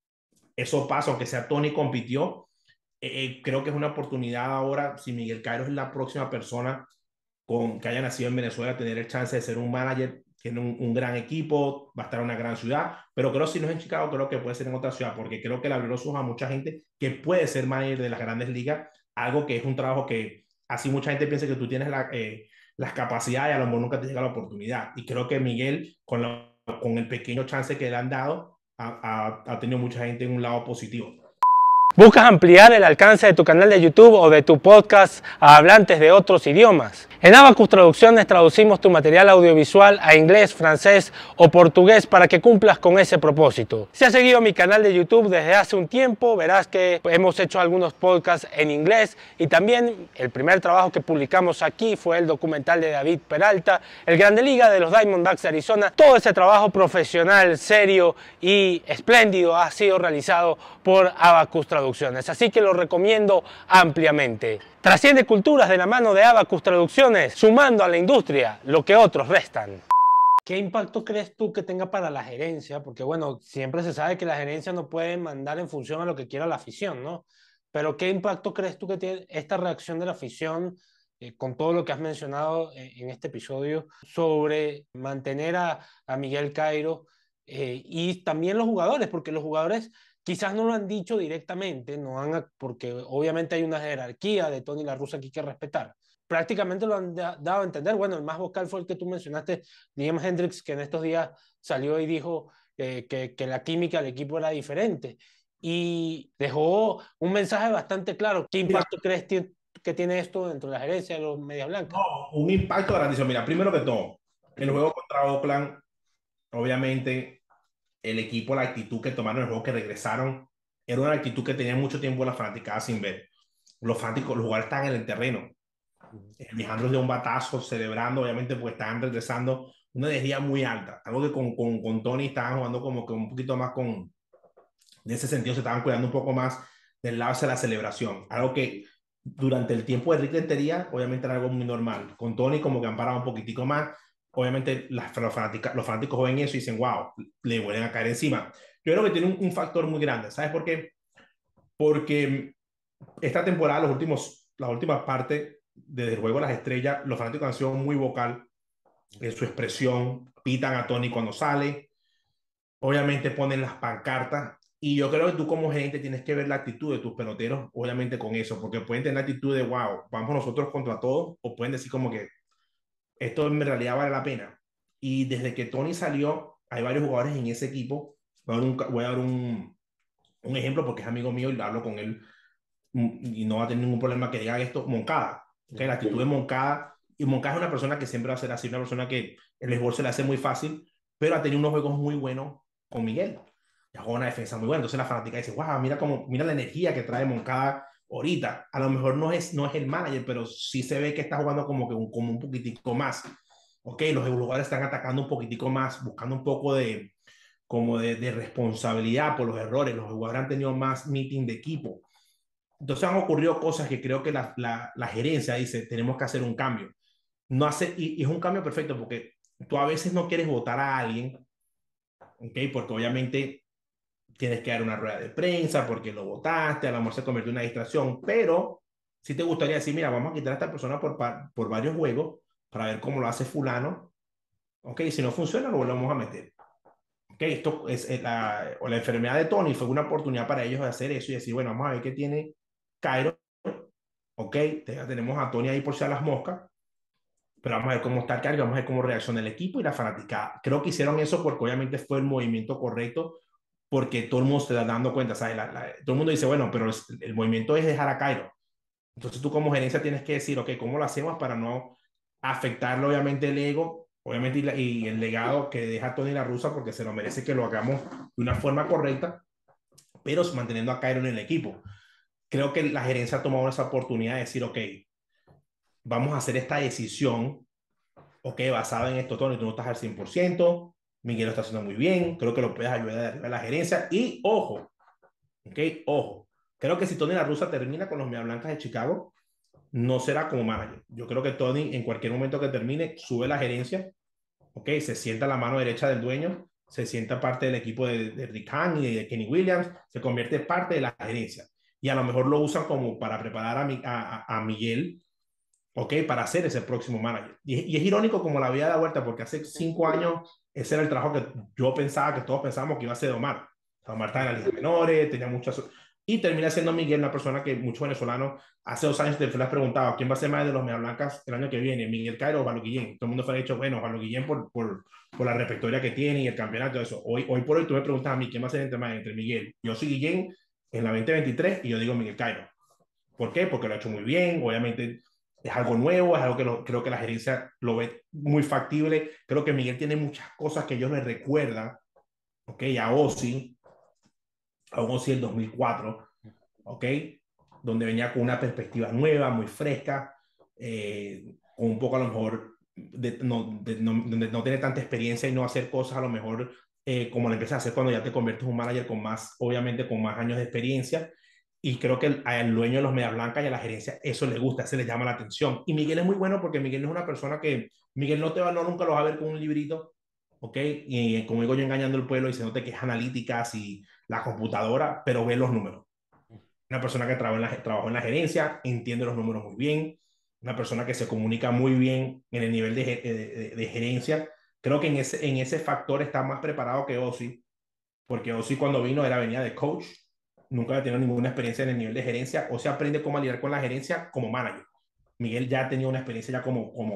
Eso pasa, aunque sea Tony compitió. Creo que es una oportunidad ahora, si Miguel Cairo es la próxima persona que haya nacido en Venezuela, tener el chance de ser un manager. Tiene un gran equipo, va a estar en una gran ciudad, pero creo que si no es en Chicago, creo que puede ser en otra ciudad, porque creo que le abrió los ojos a mucha gente que puede ser manager de las grandes ligas, algo que es un trabajo que así mucha gente piensa que tú tienes las capacidades y a lo mejor nunca te llega la oportunidad. Y creo que Miguel, con el pequeño chance que le han dado, ha tenido mucha gente en un lado positivo. ¿Buscas ampliar el alcance de tu canal de YouTube o de tu podcast a hablantes de otros idiomas? En Abacus Traducciones traducimos tu material audiovisual a inglés, francés o portugués para que cumplas con ese propósito. Si has seguido mi canal de YouTube desde hace un tiempo, verás que hemos hecho algunos podcasts en inglés, y también el primer trabajo que publicamos aquí fue el documental de David Peralta, el Grande Liga de los Diamondbacks de Arizona. Todo ese trabajo profesional, serio y espléndido ha sido realizado por Abacus Traducciones, así que lo recomiendo ampliamente. Trasciende culturas de la mano de Abacus Traducciones, sumando a la industria lo que otros restan. ¿Qué impacto crees tú que tenga para la gerencia? Porque bueno, siempre se sabe que la gerencia no puede mandar en función a lo que quiera la afición, ¿no? Pero ¿qué impacto crees tú que tiene esta reacción de la afición con todo lo que has mencionado en este episodio sobre mantener a Miguel Cairo y también los jugadores, porque los jugadores quizás no lo han dicho directamente, porque obviamente hay una jerarquía de Tony La Russa que hay que respetar. Prácticamente lo han dado a entender. Bueno, el más vocal fue el que tú mencionaste, Liam Hendricks, que en estos días salió y dijo que la química del equipo era diferente. Y dejó un mensaje bastante claro. ¿Qué impacto crees que tiene esto dentro de la gerencia de los Medias Blancas? No, un impacto grandísimo. Mira, primero que todo, el juego contra Oakland, obviamente, el equipo, la actitud que tomaron en el juego, que regresaron, era una actitud que tenía mucho tiempo la fanaticada sin ver. Los fanáticos, los jugadores están en el terreno, dejándolos de un batazo, celebrando, obviamente, porque estaban regresando una energía muy alta. Algo que con Tony estaban jugando como que un poquito más con, en ese sentido, se estaban cuidando un poco más del lado hacia la celebración. Algo que durante el tiempo de Rick Rentería, obviamente era algo muy normal. Con Tony como que han parado un poquitico más. Obviamente los fanáticos ven eso y dicen, wow, le vuelven a caer encima. Yo creo que tiene un factor muy grande. ¿Sabes por qué? Porque esta temporada, las últimas partes del juego de las estrellas, los fanáticos han sido muy vocal en su expresión, pitan a Tony cuando sale, obviamente ponen las pancartas, y yo creo que tú como gerente tienes que ver la actitud de tus peloteros, obviamente con eso, porque pueden tener la actitud de, wow, vamos nosotros contra todos, o pueden decir como que esto en realidad vale la pena. Y desde que Tony salió, hay varios jugadores en ese equipo. Voy a dar un ejemplo porque es amigo mío y hablo con él y no va a tener ningún problema que diga esto. Moncada, ¿okay? La actitud de Moncada, y Moncada es una persona que siempre va a ser así, una persona que el esfuerzo se le hace muy fácil, pero ha tenido unos juegos muy buenos con Miguel. Ya juega una defensa muy buena. Entonces la fanática dice, wow, mira la energía que trae Moncada ahorita. A lo mejor no es el manager, pero sí se ve que está jugando como un poquitico más. Ok, los jugadores están atacando un poquitico más, buscando un poco de responsabilidad por los errores. Los jugadores han tenido más meeting de equipo. Entonces han ocurrido cosas que creo que la gerencia dice, tenemos que hacer un cambio. No hace, y es un cambio perfecto porque tú a veces no quieres votar a alguien, ¿ok? Porque obviamente tienes que dar una rueda de prensa porque lo votaste, a lo mejor se convirtió en una distracción, pero si te gustaría decir, mira, vamos a quitar a esta persona por varios juegos para ver cómo lo hace fulano, ¿ok? Si no funciona, lo volvemos a meter. ¿Ok? Esto es la enfermedad de Tony fue una oportunidad para ellos de hacer eso y decir, bueno, vamos a ver qué tiene Cairo, ¿ok? Tenemos a Tony ahí por si a las moscas, pero vamos a ver cómo está Cairo, vamos a ver cómo reacciona el equipo y la fanática. Creo que hicieron eso porque obviamente fue el movimiento correcto, porque todo el mundo se está dando cuenta, ¿sabes? Todo el mundo dice, bueno, pero el movimiento es dejar a Cairo. Entonces tú como gerencia tienes que decir, ok, ¿cómo lo hacemos para no afectarle obviamente el ego, obviamente y el legado que deja Tony La Russa, porque se lo merece que lo hagamos de una forma correcta, pero manteniendo a Cairo en el equipo? Creo que la gerencia ha tomado esa oportunidad de decir, ok, vamos a hacer esta decisión, ok, basada en esto, Tony, tú no estás al 100%, Miguel lo está haciendo muy bien, creo que lo puedes ayudar a la gerencia, y ojo, ok, ojo, creo que si Tony La Russa termina con los Medias Blancas de Chicago, no será como manager. Yo creo que Tony, en cualquier momento que termine, sube la gerencia, ok, se sienta a la mano derecha del dueño, se sienta parte del equipo de Rick Hahn y de Kenny Williams, se convierte parte de la gerencia. Y a lo mejor lo usan como para preparar a Miguel, ok, para ser ese próximo manager. Y es irónico como la vida da vuelta, porque hace 5 años ese era el trabajo que yo pensaba, que todos pensábamos que iba a ser Omar. Omar estaba en la liga menores, tenía muchas... Y termina siendo Miguel una persona que muchos venezolanos hace 2 años te les preguntaba quién va a ser más de los Medias Blancas el año que viene, Miguel Cairo o Juan Guillén. Todo el mundo fue dicho, bueno, Juan Guillén por la repertoria que tiene y el campeonato y eso. Hoy por hoy tú me preguntas a mí quién va a ser entre Miguel. Yo soy Guillén en la 2023 y yo digo Miguel Cairo. ¿Por qué? Porque lo ha hecho muy bien, obviamente es algo nuevo, es algo que creo que la gerencia lo ve muy factible. Creo que Miguel tiene muchas cosas que ellos le recuerdan, ¿ok? A Ozzy del 2004, ¿ok? Donde venía con una perspectiva nueva, muy fresca, con un poco a lo mejor, donde no tiene tanta experiencia y no hacer cosas a lo mejor como lo empiezas a hacer cuando ya te conviertes en un manager con más, obviamente con más años de experiencia. Y creo que al dueño de los Medias Blancas y a la gerencia eso le gusta, eso le llama la atención. Y Miguel es muy bueno porque Miguel no es una persona que, Miguel no nunca lo va a ver con un librito, ¿ok? Y como digo yo, engañando al pueblo, diciéndote que es analítica, y la computadora, pero ve los números. Una persona que trabajó en la gerencia, entiende los números muy bien, una persona que se comunica muy bien en el nivel de gerencia, Creo que en ese factor está más preparado que Ozzy, porque Ozzy cuando venía de coach, nunca había tenido ninguna experiencia en el nivel de gerencia, o se aprende cómo lidiar con la gerencia como manager. Miguel ya ha tenido una experiencia ya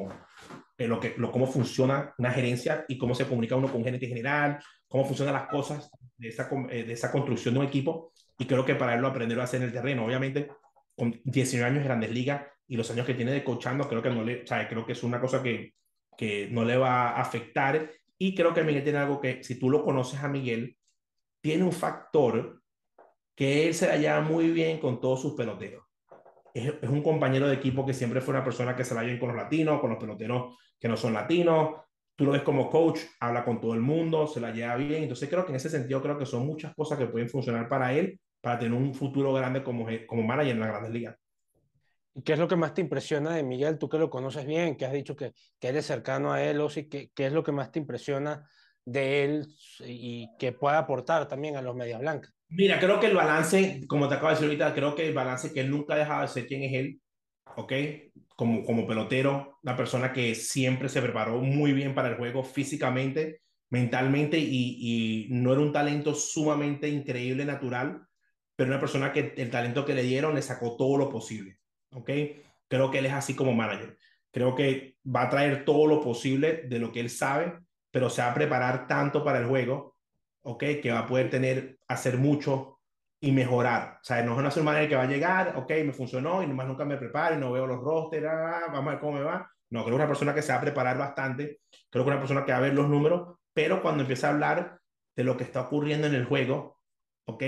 cómo funciona una gerencia y cómo se comunica uno con un gerente general, cómo funcionan las cosas de esa construcción de un equipo, y creo que para él lo aprenderlo a hacer en el terreno. Obviamente, con 19 años de Grandes Ligas y los años que tiene de coachando, creo que creo que es una cosa que no le va a afectar, y creo que Miguel tiene algo que, si tú lo conoces a Miguel, tiene un factor que él se la lleva muy bien con todos sus peloteros. Es un compañero de equipo que siempre fue una persona que se la lleva bien con los latinos, con los peloteros que no son latinos. Tú lo ves como coach, habla con todo el mundo, se la lleva bien. Entonces creo que en ese sentido creo que son muchas cosas que pueden funcionar para él, para tener un futuro grande como manager en las Grandes Ligas. ¿Y qué es lo que más te impresiona de Miguel? Tú que lo conoces bien, que has dicho que eres cercano a él, o sí, ¿qué es lo que más te impresiona de él y que pueda aportar también a los Medias Blancas? Mira, creo que el balance, como te acabo de decir ahorita, creo que el balance que él nunca ha dejado de ser quien es él, ¿ok? Como pelotero, una persona que siempre se preparó muy bien para el juego físicamente, mentalmente, y no era un talento sumamente increíble, natural, pero una persona que el talento que le dieron le sacó todo lo posible, ¿ok? Creo que él es así como manager. Creo que va a traer todo lo posible de lo que él sabe, pero se va a preparar tanto para el juego, ¿ok? Que va a poder hacer mucho y mejorar. O sea, no es una manera que va a llegar, ok, me funcionó y nomás nunca me preparo y no veo los rosters, vamos a ver cómo me va. No, creo que una persona que se va a preparar bastante, creo que una persona que va a ver los números, pero cuando empieza a hablar de lo que está ocurriendo en el juego, ok,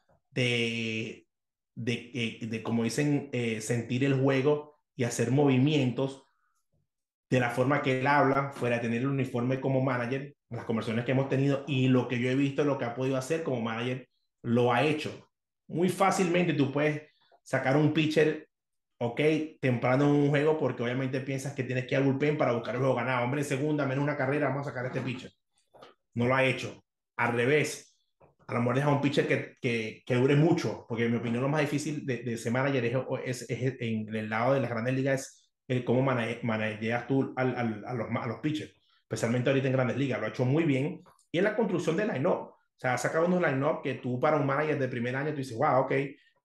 de, como dicen, sentir el juego y hacer movimientos de la forma que él habla, fuera de tener el uniforme como manager, las conversaciones que hemos tenido y lo que yo he visto, lo que ha podido hacer como manager, lo ha hecho. Muy fácilmente tú puedes sacar un pitcher, ok, temprano en un juego, porque obviamente piensas que tienes que ir al bullpen para buscar el juego ganado. Hombre, en segunda, menos una carrera, vamos a sacar a este pitcher. No lo ha hecho. Al revés, a lo mejor deja un pitcher que dure mucho, porque en mi opinión lo más difícil de ser manager es en el lado de las grandes ligas, es el cómo manejas tú a los pitchers, especialmente ahorita en grandes ligas. Lo ha hecho muy bien. Y en la construcción del line-up. O sea, ha sacado unos line-up que tú para un manager de primer año, tú dices, wow, ok,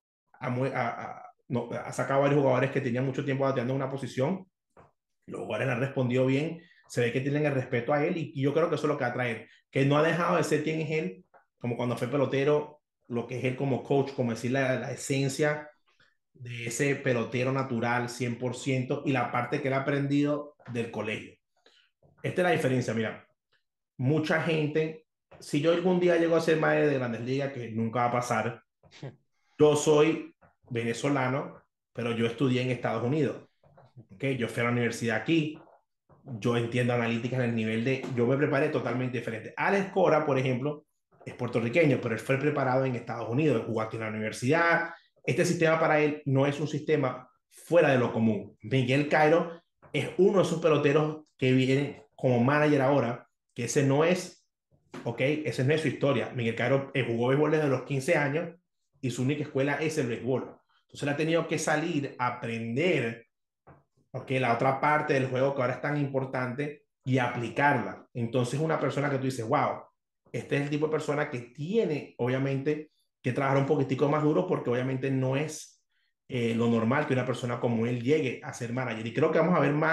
no, ha sacado varios jugadores que tenían mucho tiempo bateando en una posición. Los jugadores han respondido bien, se ve que tienen el respeto a él, y yo creo que eso es lo que va a traer, que no ha dejado de ser quien es él, como cuando fue pelotero, lo que es él como coach, como decir la esencia de ese pelotero natural 100%, y la parte que él ha aprendido del colegio. Esta es la diferencia, mira, mucha gente, si yo algún día llego a ser manager de Grandes Ligas, que nunca va a pasar, yo soy venezolano, pero yo estudié en Estados Unidos, ¿okay? Yo fui a la universidad aquí, yo entiendo analítica en el nivel de, yo me preparé totalmente diferente. Alex Cora, por ejemplo, es puertorriqueño, pero él fue preparado en Estados Unidos, jugó aquí en la universidad. Este sistema para él no es un sistema fuera de lo común. Miguel Cairo es uno de esos peloteros que vienen como manager ahora, que ese no es, ok, esa no es su historia. Miguel Cairo jugó béisbol desde los 15 años y su única escuela es el béisbol. Entonces él ha tenido que salir a aprender, porque la otra parte del juego que ahora es tan importante, y aplicarla. Entonces una persona que tú dices, wow, este es el tipo de persona que tiene obviamente que trabajar un poquitico más duro, porque obviamente no es lo normal que una persona como él llegue a ser manager. Y creo que vamos a ver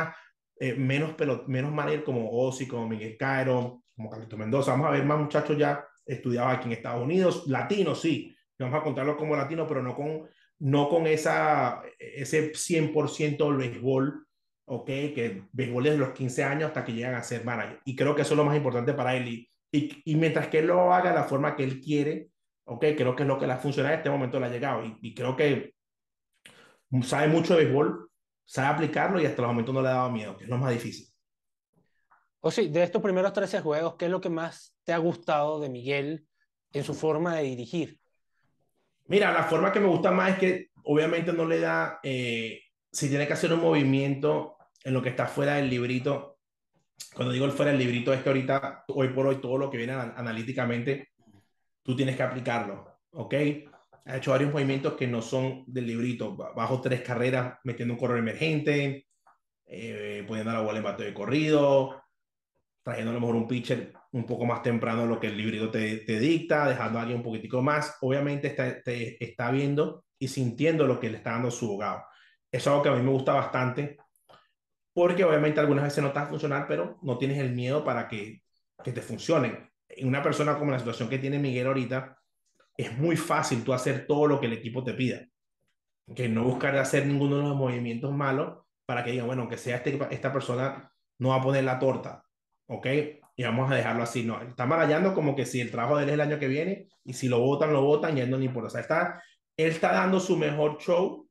menos manager como Ozzy, como Miguel Cairo, como Carlito Mendoza. Vamos a ver más muchachos ya estudiados aquí en Estados Unidos, latinos, sí. Vamos a contarlos como latinos, pero no con ese 100% del béisbol, ¿ok? Que béisbol desde los 15 años hasta que llegan a ser manager. Y creo que eso es lo más importante para él. Y mientras que él lo haga de la forma que él quiere, ¿ok? Creo que es lo que le ha funcionado en este momento, le ha llegado. Y creo que sabe mucho de béisbol, sabe aplicarlo, y hasta el momento no le ha dado miedo, que es lo más difícil. O sí, de estos primeros 13 juegos, ¿qué es lo que más te ha gustado de Miguel en su forma de dirigir? Mira, la forma que me gusta más es que obviamente no le da, si tiene que hacer un movimiento en lo que está fuera del librito. Cuando digo el fuera del librito es que ahorita, hoy por hoy, todo lo que viene analíticamente, tú tienes que aplicarlo, ¿ok? Ha hecho varios movimientos que no son del librito, bajo 3 carreras, metiendo un corredor emergente, poniendo la bola en bateo de corrido, trayendo a lo mejor un pitcher un poco más temprano de lo que el libreto te dicta, dejando a alguien un poquitico más. Obviamente está viendo y sintiendo lo que le está dando su abogado. Eso es algo que a mí me gusta bastante, porque obviamente algunas veces no te va a funcionar, pero no tienes el miedo para que te funcionen. En una persona como la situación que tiene Miguel ahorita, es muy fácil tú hacer todo lo que el equipo te pida, que no buscar hacer ninguno de los movimientos malos para que digan, bueno, aunque sea esta persona no va a poner la torta, ¿ok? Y vamos a dejarlo así, no, está marallando como que si el trabajo de él es el año que viene y si lo votan, ya no le importa. O sea, él está dando su mejor show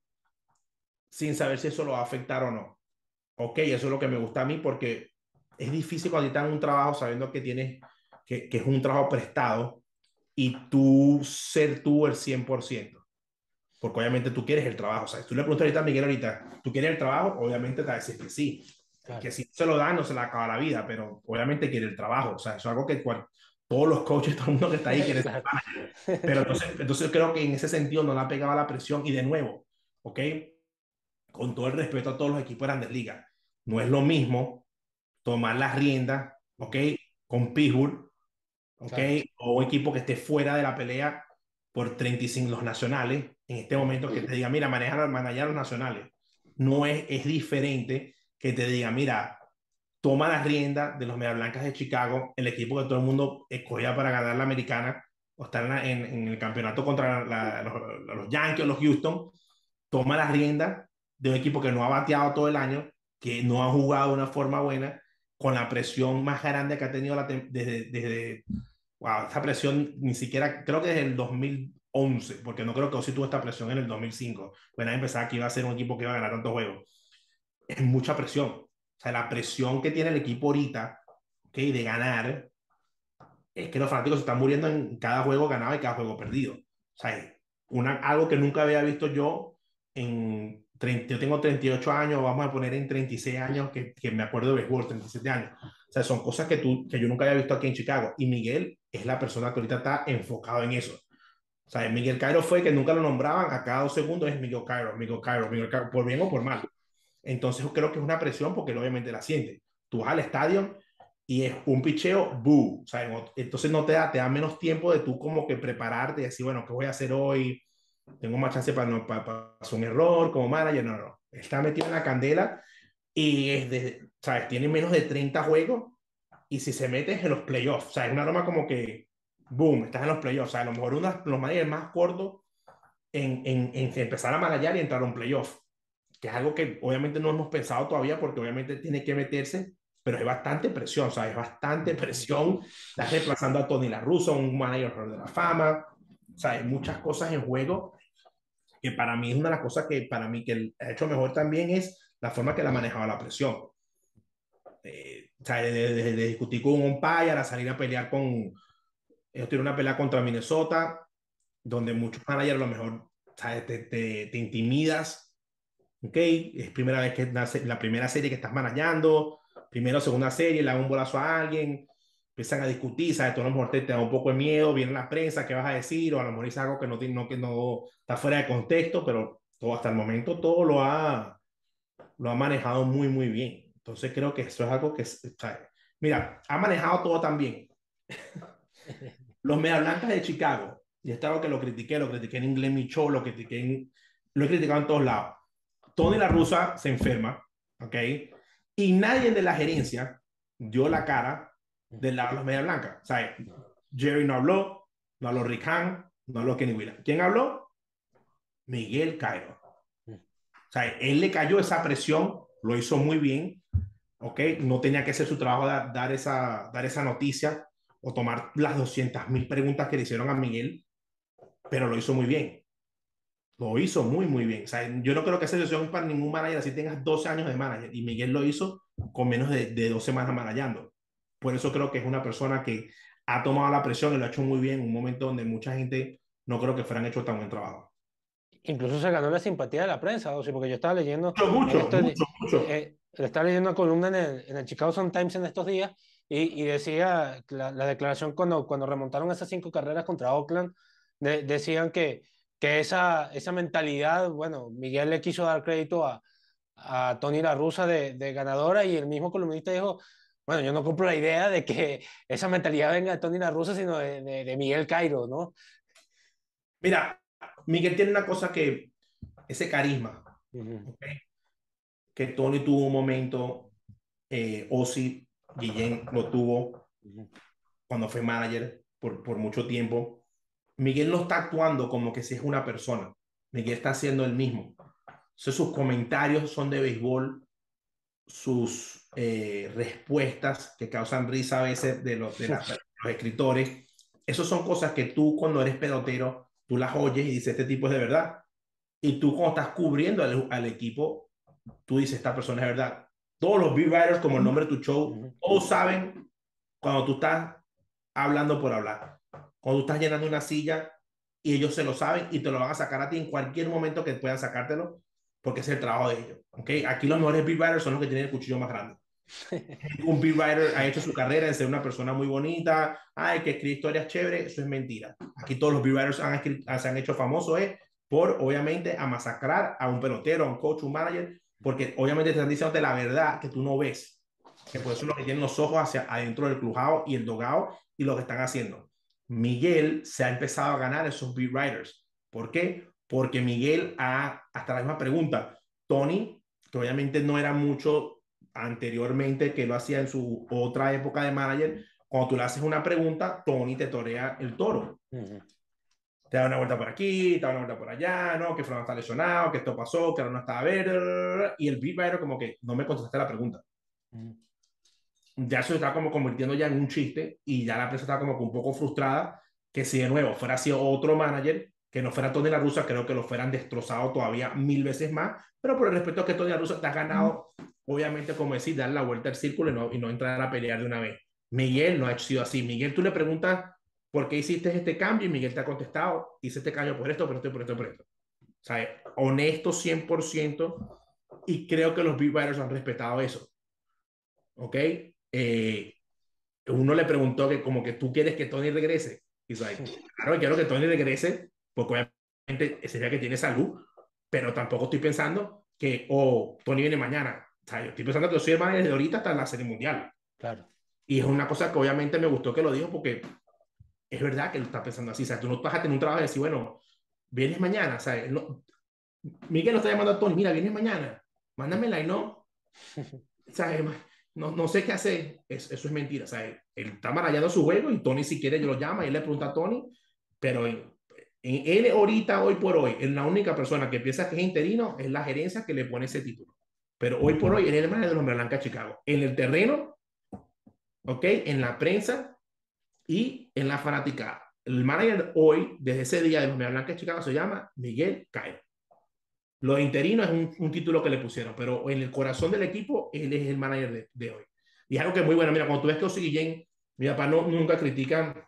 sin saber si eso lo va a afectar o no. Ok, eso es lo que me gusta a mí porque es difícil cuando te dan un trabajo sabiendo que tienes, que es un trabajo prestado y tú ser tú el 100%. Porque obviamente tú quieres el trabajo. O sea, si tú le preguntas ahorita a Miguel ahorita, ¿tú quieres el trabajo? Obviamente te va a decir que sí. Claro. Que si se lo dan, no se le acaba la vida, pero obviamente quiere el trabajo. O sea, eso es algo que todos los coaches, todo el mundo que está ahí quiere Claro. ser. Pero entonces creo que en ese sentido no le ha pegado la presión. Y de nuevo, ¿ok? Con todo el respeto a todos los equipos de Grandes Ligas, no es lo mismo tomar las riendas, ¿ok? Con Pittsburgh, ¿ok? Claro. O un equipo que esté fuera de la pelea por 35 los nacionales, en este momento que te diga, mira, manejar los nacionales. No es diferente que te diga, mira, toma las riendas de los Medias Blancas de Chicago, el equipo que todo el mundo escogía para ganar la americana o estar en el campeonato contra los Yankees o los Houston, toma las riendas de un equipo que no ha bateado todo el año, que no ha jugado de una forma buena, con la presión más grande que ha tenido desde wow, esta presión ni siquiera, creo que desde el 2011, porque no creo que Ozzy tuvo esta presión en el 2005, pues nadie pensaba que iba a ser un equipo que iba a ganar tantos juegos. Es mucha presión. O sea, la presión que tiene el equipo ahorita, ¿okay? De ganar, es que los fanáticos se están muriendo en cada juego ganado y cada juego perdido. O sea, algo que nunca había visto yo yo tengo 38 años, vamos a poner en 36 años, que me acuerdo de béisbol, 37 años. O sea, son cosas que yo nunca había visto aquí en Chicago. Y Miguel es la persona que ahorita está enfocado en eso. O sea, Miguel Cairo fue que nunca lo nombraban, a cada 2 segundos es Miguel Cairo, Miguel Cairo, Miguel Cairo, por bien o por mal. Entonces creo que es una presión porque él obviamente la siente. Tú vas al estadio y es un picheo, ¡boo! O sea, entonces no te da menos tiempo de tú como que prepararte y decir, bueno, ¿qué voy a hacer hoy? Tengo más chance para hacer un error como manager. No, no. Está metido en la candela y ¿sabes? Tiene menos de 30 juegos y si se mete es en los playoffs. O sea, es una norma como que, boom, estás en los playoffs. O sea, a lo mejor los managers más cortos en empezar a manager y entrar a un playoff, que es algo que obviamente no hemos pensado todavía porque obviamente tiene que meterse, pero es bastante presión, o sea, es bastante presión. Estás reemplazando a Tony La Russa, un manager de la fama, o sea, hay muchas cosas en juego que para mí es una de las cosas que para mí que ha hecho mejor también es la forma que la manejaba la presión. O sea, de discutir con un umpire a salir a pelear con... Ellos tuvieron una pelea contra Minnesota, donde muchos managers a lo mejor ¿sabes? Te intimidas, ¿ok? Es primera vez que nace, la primera serie que estás manejando, primera o segunda serie, le dan un bolazo a alguien, empiezan a discutir, ¿sabes? Tú a lo mejor te da un poco de miedo, viene la prensa, ¿qué vas a decir? O a lo mejor dices algo que no está fuera de contexto, pero todo, hasta el momento todo lo ha manejado muy, muy bien. Entonces creo que eso es algo que, ¿sabes? Mira, ha manejado todo también. Los Medias Blancas de Chicago, y esto es algo que lo critiqué en Inglés Mi Show, lo he criticado en todos lados. Tony La Russa se enferma, ¿ok? Y nadie de la gerencia dio la cara del lado de los Medias Blancas. O sea, Jerry no habló Rick Hahn, no habló Kenny Wheeler. ¿Quién habló? Miguel Cairo. O sea, él le cayó esa presión, lo hizo muy bien, ¿ok? No tenía que hacer su trabajo de dar esa noticia o tomar las 200,000 preguntas que le hicieron a Miguel, pero lo hizo muy bien. Lo hizo muy, muy bien. O sea, yo no creo que esa situación es para ningún manager, así tengas 12 años de manager. Y Miguel lo hizo con menos de 2 semanas manejando. Por eso creo que es una persona que ha tomado la presión y lo ha hecho muy bien en un momento donde mucha gente no creo que fueran hecho tan buen trabajo. Incluso se ganó la simpatía de la prensa, o sea, porque yo estaba leyendo Mucho, mucho. estaba leyendo una columna en el Chicago Sun-Times en estos días y decía la declaración cuando remontaron esas 5 carreras contra Oakland, decían que esa mentalidad, bueno, Miguel le quiso dar crédito a Tony La Russa de ganadora y el mismo columnista dijo, Bueno, yo no compro la idea de que esa mentalidad venga de Tony La Russa, sino de Miguel Cairo, ¿no? Mira, Miguel tiene una cosa que, ese carisma, ¿okay? Que Tony tuvo un momento, Ozzy Guillén lo tuvo cuando fue manager por mucho tiempo. Miguel no está actuando como que si es una persona. Miguel está haciendo el mismo. Entonces, sus comentarios son de béisbol, sus respuestas que causan risa a veces de los escritores. Esas son cosas que tú cuando eres pelotero, tú las oyes y dices, este tipo es de verdad. Y tú cuando estás cubriendo al equipo, tú dices, esta persona es verdad. Todos los beat writers, como el nombre de tu show, todos saben cuando tú estás hablando por hablar. Cuando tú estás llenando una silla y ellos se lo saben y te lo van a sacar a ti en cualquier momento que puedan sacártelo, porque ese es el trabajo de ellos. ¿Okay? Aquí los mejores beat writers son los que tienen el cuchillo más grande. Un beat writer ha hecho su carrera en ser una persona muy bonita, ay, que escribe historias chéveres, eso es mentira. Aquí todos los beat writers se han hecho famosos por, obviamente, a masacrar a un pelotero, a un coach, un manager, porque obviamente te están diciendo la verdad que tú no ves. Que por eso es lo que tienen los ojos hacia adentro del clubhouse y el dogado y lo que están haciendo. Miguel se ha empezado a ganar esos beat writers. ¿Por qué? Porque Miguel hasta la misma pregunta. Tony, que obviamente no era mucho anteriormente, que lo hacía en su otra época de manager, cuando tú le haces una pregunta, Tony te torea el toro. Te da una vuelta por aquí, te da una vuelta por allá, ¿no? Que Fernando está lesionado, que esto pasó, que ahora no está a ver, y el beat writer como que no me contestaste la pregunta. Ya se está como convirtiendo ya en un chiste y ya la empresa está como que un poco frustrada que si de nuevo fuera sido otro manager, que no fuera Tony La Russa, creo que lo fueran destrozado todavía 1000 veces más, pero por el respeto a que Tony La Russa te ha ganado, obviamente, como decir, dar la vuelta al círculo y no entrar a pelear de una vez. Miguel no ha sido así. Miguel, tú le preguntas ¿por qué hiciste este cambio? Y Miguel te ha contestado, hice este cambio por esto, por esto, por esto, por esto. O sea, honesto 100%, y creo que los beat writers han respetado eso. ¿Ok? Uno le preguntó que como que tú quieres que Tony regrese. Y dice, claro, quiero que Tony regrese, porque obviamente sería que tiene salud, pero tampoco estoy pensando que, Tony viene mañana. O sea, yo estoy pensando que yo soy el manager de ahorita hasta la Serie Mundial. Claro. Y es una cosa que obviamente me gustó que lo dijo, porque es verdad que lo está pensando así. O sea, tú no vas a tener un trabajo de decir, bueno, vienes mañana. O sea, no, Miguel no está llamando a Tony, mira, vienes mañana, mándamela y no. O sea, no sé qué hacer. Eso es mentira. O sea, él está manejando su juego y Tony, si quiere, yo lo llama y le pregunta a Tony, pero él ahorita, hoy por hoy, es la única persona que piensa que es interino, es la gerencia que le pone ese título. Pero hoy por hoy, él es el manager de los Medias Blancas de Chicago. En el terreno, ¿ok? En la prensa y en la fanaticada. El manager hoy, desde ese día de los Medias Blancas de Chicago, se llama Miguel Cairo. Lo interino es un título que le pusieron, pero en el corazón del equipo, él es el manager de hoy. Y es algo que es muy bueno. Mira, cuando tú ves que Ozzy Guillén, mi papá nunca critica,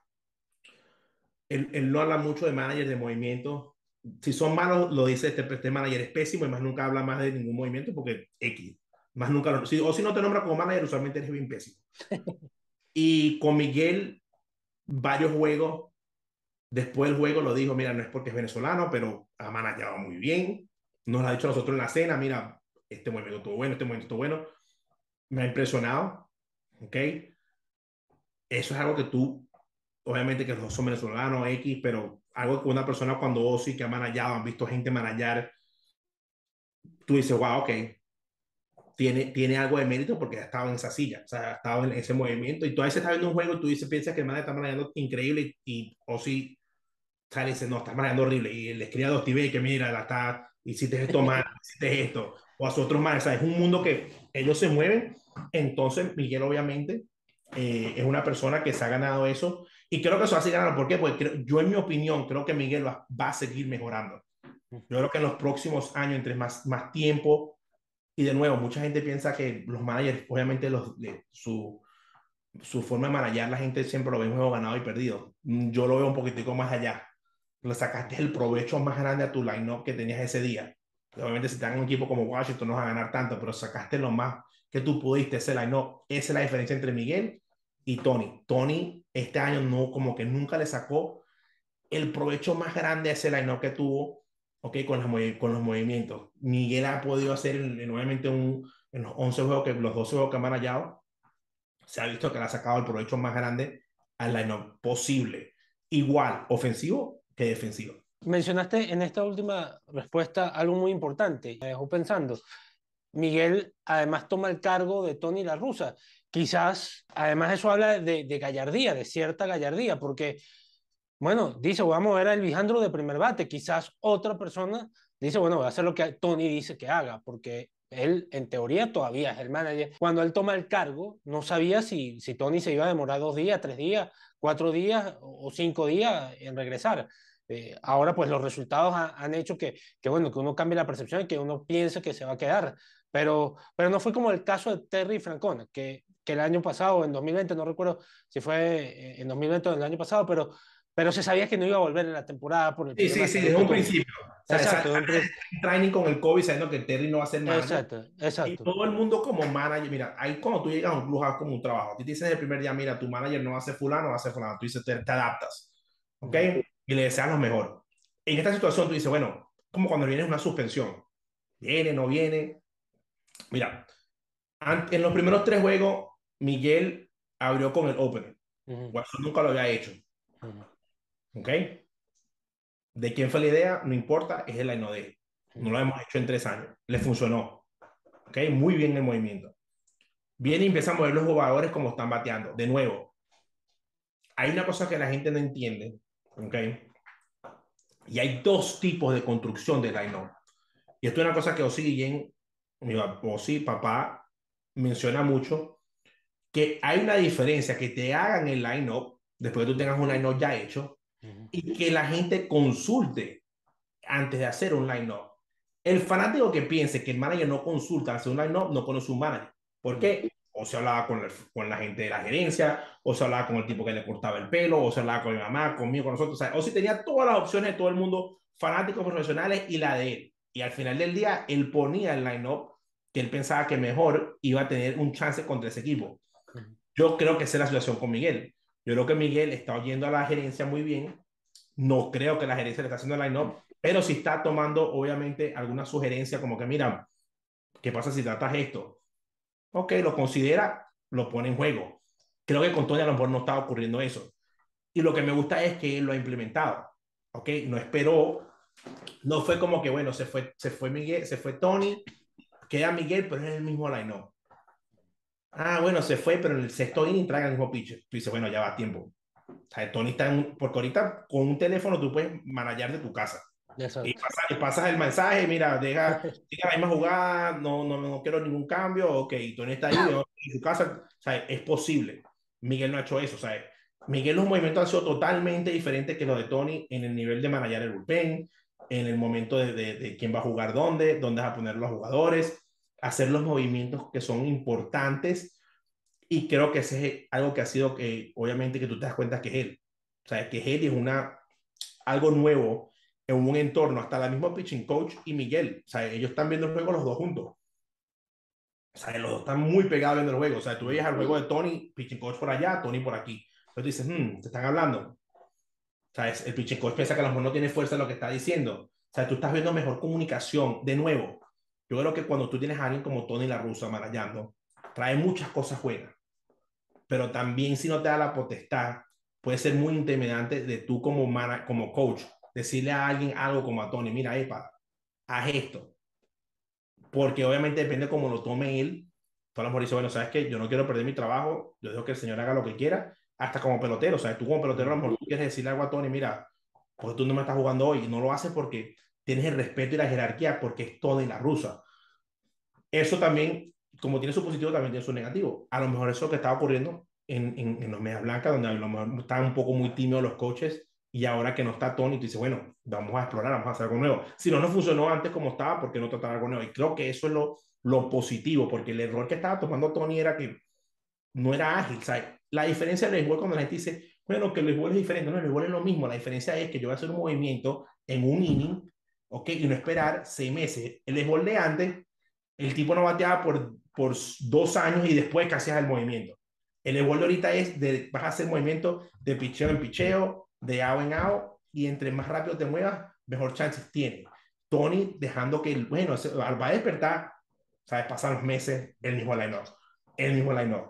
él no habla mucho de manager de movimiento. Si son malos, lo dice este manager es pésimo y más nunca habla más de ningún movimiento porque X. Más nunca lo... Si no te nombra como manager, usualmente eres bien pésimo. Y con Miguel, varios juegos, después del juego lo dijo, mira, no es porque es venezolano, pero ha manejado muy bien. Nos lo ha dicho a nosotros en la cena, mira, este movimiento estuvo bueno, este movimiento estuvo bueno. Me ha impresionado, ¿ok? Eso es algo que tú, obviamente que los dos son venezolanos, X, pero algo que una persona cuando sí que ha manejado, han visto gente manejar, tú dices, wow, ok, tiene algo de mérito porque ha estado en esa silla, o sea, ha estado en ese movimiento, y tú a veces estás viendo un juego y tú piensas que el manager está manejando increíble y o sí, sale y dice, no, estás manejando horrible, y le escribe a Dusty Baker que mira, la está, hiciste esto mal, hiciste esto, o a sus otros managers, o sea, es un mundo que ellos se mueven. Entonces Miguel obviamente es una persona que se ha ganado eso, y creo que eso va a seguir ganando. ¿Por qué? Porque yo, en mi opinión, creo que Miguel va a seguir mejorando. Yo creo que en los próximos años, entre más tiempo, y de nuevo, mucha gente piensa que los managers, obviamente su forma de manejar, la gente siempre lo ve en juego ganado y perdido. Yo lo veo un poquitico más allá. Le sacaste el provecho más grande a tu line-up que tenías ese día. Obviamente, si te dan un equipo como Washington, no vas a ganar tanto, pero sacaste lo más que tú pudiste, ese line-up. Esa es la diferencia entre Miguel y Tony. Tony, este año, no, como que nunca le sacó el provecho más grande a ese line-up que tuvo, ¿ok? Con los movimientos. Miguel ha podido hacer, obviamente, en los 11 juegos, los 12 juegos que han manejado, se ha visto que le ha sacado el provecho más grande al line-up posible. Igual ofensivo que defensivo. Mencionaste en esta última respuesta algo muy importante. Me dejó pensando. Miguel además toma el cargo de Tony La Russa. Quizás, además eso habla de gallardía, de cierta gallardía, porque, bueno, dice, voy a mover a Elvijandro de primer bate. Quizás otra persona dice, bueno, voy a hacer lo que Tony dice que haga, porque él, en teoría, todavía es el manager. Cuando él toma el cargo, no sabía si Tony se iba a demorar 2 días, 3 días, 4 días o 5 días en regresar. Ahora, pues los resultados han hecho bueno, que uno cambie la percepción y que uno piense que se va a quedar. Pero no fue como el caso de Terry Francona, que el año pasado, en 2020, no recuerdo si fue en 2020 o el año pasado, pero se sabía que no iba a volver en la temporada por el Sí, problema sí, de sí, salud desde que un tuvo. principio. O sea, Exacto, training con el COVID sabiendo que Terry no va a ser manager. exacto, Y exacto. todo el mundo como manager, mira, ahí cuando tú llegas a un club, es como un trabajo. A ti te dicen el primer día, mira, tu manager no va a ser fulano, va a ser fulano. Tú dices, te adaptas, ¿ok? Y le deseas lo mejor. En esta situación tú dices, bueno, como cuando viene una suspensión. Viene, no viene. Mira, en los primeros 3 juegos, Miguel abrió con el opener. Watson nunca lo había hecho, ¿ok? ¿De quién fue la idea? No importa, es el line de él. No lo hemos hecho en 3 años. Le funcionó. ¿Ok? Muy bien el movimiento. Viene y empieza a mover los jugadores como están bateando. De nuevo, hay una cosa que la gente no entiende. ¿Ok? Y hay 2 tipos de construcción de line-up. Y esto es una cosa que Ozzy Guillén, Ozzy, papá, menciona mucho, que hay una diferencia que te hagan el line-up, después que tú tengas un line-up ya hecho, y que la gente consulte antes de hacer un line-up. El fanático que piense que el manager no consulta hacer un line-up no conoce un manager. ¿Por qué? O se hablaba con la gente de la gerencia, o se hablaba con el tipo que le cortaba el pelo, o se hablaba con mi mamá, conmigo, con nosotros. O si tenía todas las opciones de todo el mundo, fanáticos profesionales y la de él. Y al final del día, él ponía el line-up que él pensaba que mejor iba a tener un chance contra ese equipo. Yo creo que esa es la situación con Miguel. Yo creo que Miguel está oyendo a la gerencia muy bien. No creo que la gerencia le está haciendo el line-up, pero sí está tomando, obviamente, alguna sugerencia como que, mira, ¿qué pasa si tratas esto? Ok, lo considera, lo pone en juego. Creo que con Tony a lo mejor no está ocurriendo eso. Y lo que me gusta es que él lo ha implementado. Ok, no esperó, no fue como que, bueno, se fue Miguel, se fue Tony, queda Miguel, pero es el mismo line-up. Ah, bueno, se fue, pero en el sexto inning trae el mismo pitcher. Tú dices, bueno, ya va a tiempo. O sea, Tony está porque ahorita con un teléfono tú puedes manejar de tu casa. Y pasas el mensaje, mira, deja la misma jugada, no quiero ningún cambio, ok, Tony está ahí, en su casa, o sea, es posible. Miguel no ha hecho eso, o sea, Miguel los movimientos han sido totalmente diferentes que los de Tony en el nivel de manejar el bullpen, en el momento de quién va a jugar dónde vas a poner los jugadores, hacer los movimientos que son importantes y creo que ese es algo que ha sido que obviamente que tú te das cuenta que es él, o sea, que es él y es algo nuevo en un entorno, hasta la misma pitching coach y Miguel, o sea, ellos están viendo el juego los dos juntos. O sea, los dos están muy pegados viendo el juego. O sea, tú veías el juego de Tony, pitching coach por allá, Tony por aquí. Entonces dices, te están hablando. O sea, el pitching coach piensa que a lo mejor no tiene fuerza en lo que está diciendo. O sea, tú estás viendo mejor comunicación. De nuevo, yo creo que cuando tú tienes a alguien como Tony La Russa manejando, trae muchas cosas buenas. Pero también si no te da la potestad, puede ser muy intimidante de tú como coach. Decirle a alguien algo como a Tony, mira, epa, haz esto. Porque obviamente depende cómo lo tome él. Tú a lo mejor dices, bueno, ¿sabes qué? Yo no quiero perder mi trabajo, yo dejo que el señor haga lo que quiera, hasta como pelotero. O sea, tú como pelotero a lo mejor tú quieres decirle algo a Tony, mira, pues tú no me estás jugando hoy. Y no lo haces porque tienes el respeto y la jerarquía, porque es Tony La Russa. Eso también, como tiene su positivo, también tiene su negativo. A lo mejor eso es lo que estaba ocurriendo en los Medias Blancas, donde a lo mejor estaban un poco muy tímidos los coaches, y ahora que no está Tony, tú dices, bueno, vamos a explorar, vamos a hacer algo nuevo. Si no funcionó antes como estaba, ¿por qué no tratar algo nuevo? Y creo que eso es lo positivo, porque el error que estaba tomando Tony era que no era ágil. O sea, la diferencia del béisbol cuando la gente dice, bueno, que el béisbol es diferente, no, el béisbol es lo mismo. La diferencia es que yo voy a hacer un movimiento en un inning, ¿ok? Y no esperar 6 meses. El béisbol de antes, el tipo no bateaba por 2 años y después que hacías el movimiento. El béisbol de ahorita vas a hacer movimiento de picheo en picheo, de out en out, y entre más rápido te muevas, mejor chances tiene. Tony dejando que, bueno, va a despertar, ¿sabes? Pasan los meses, el mismo line-up.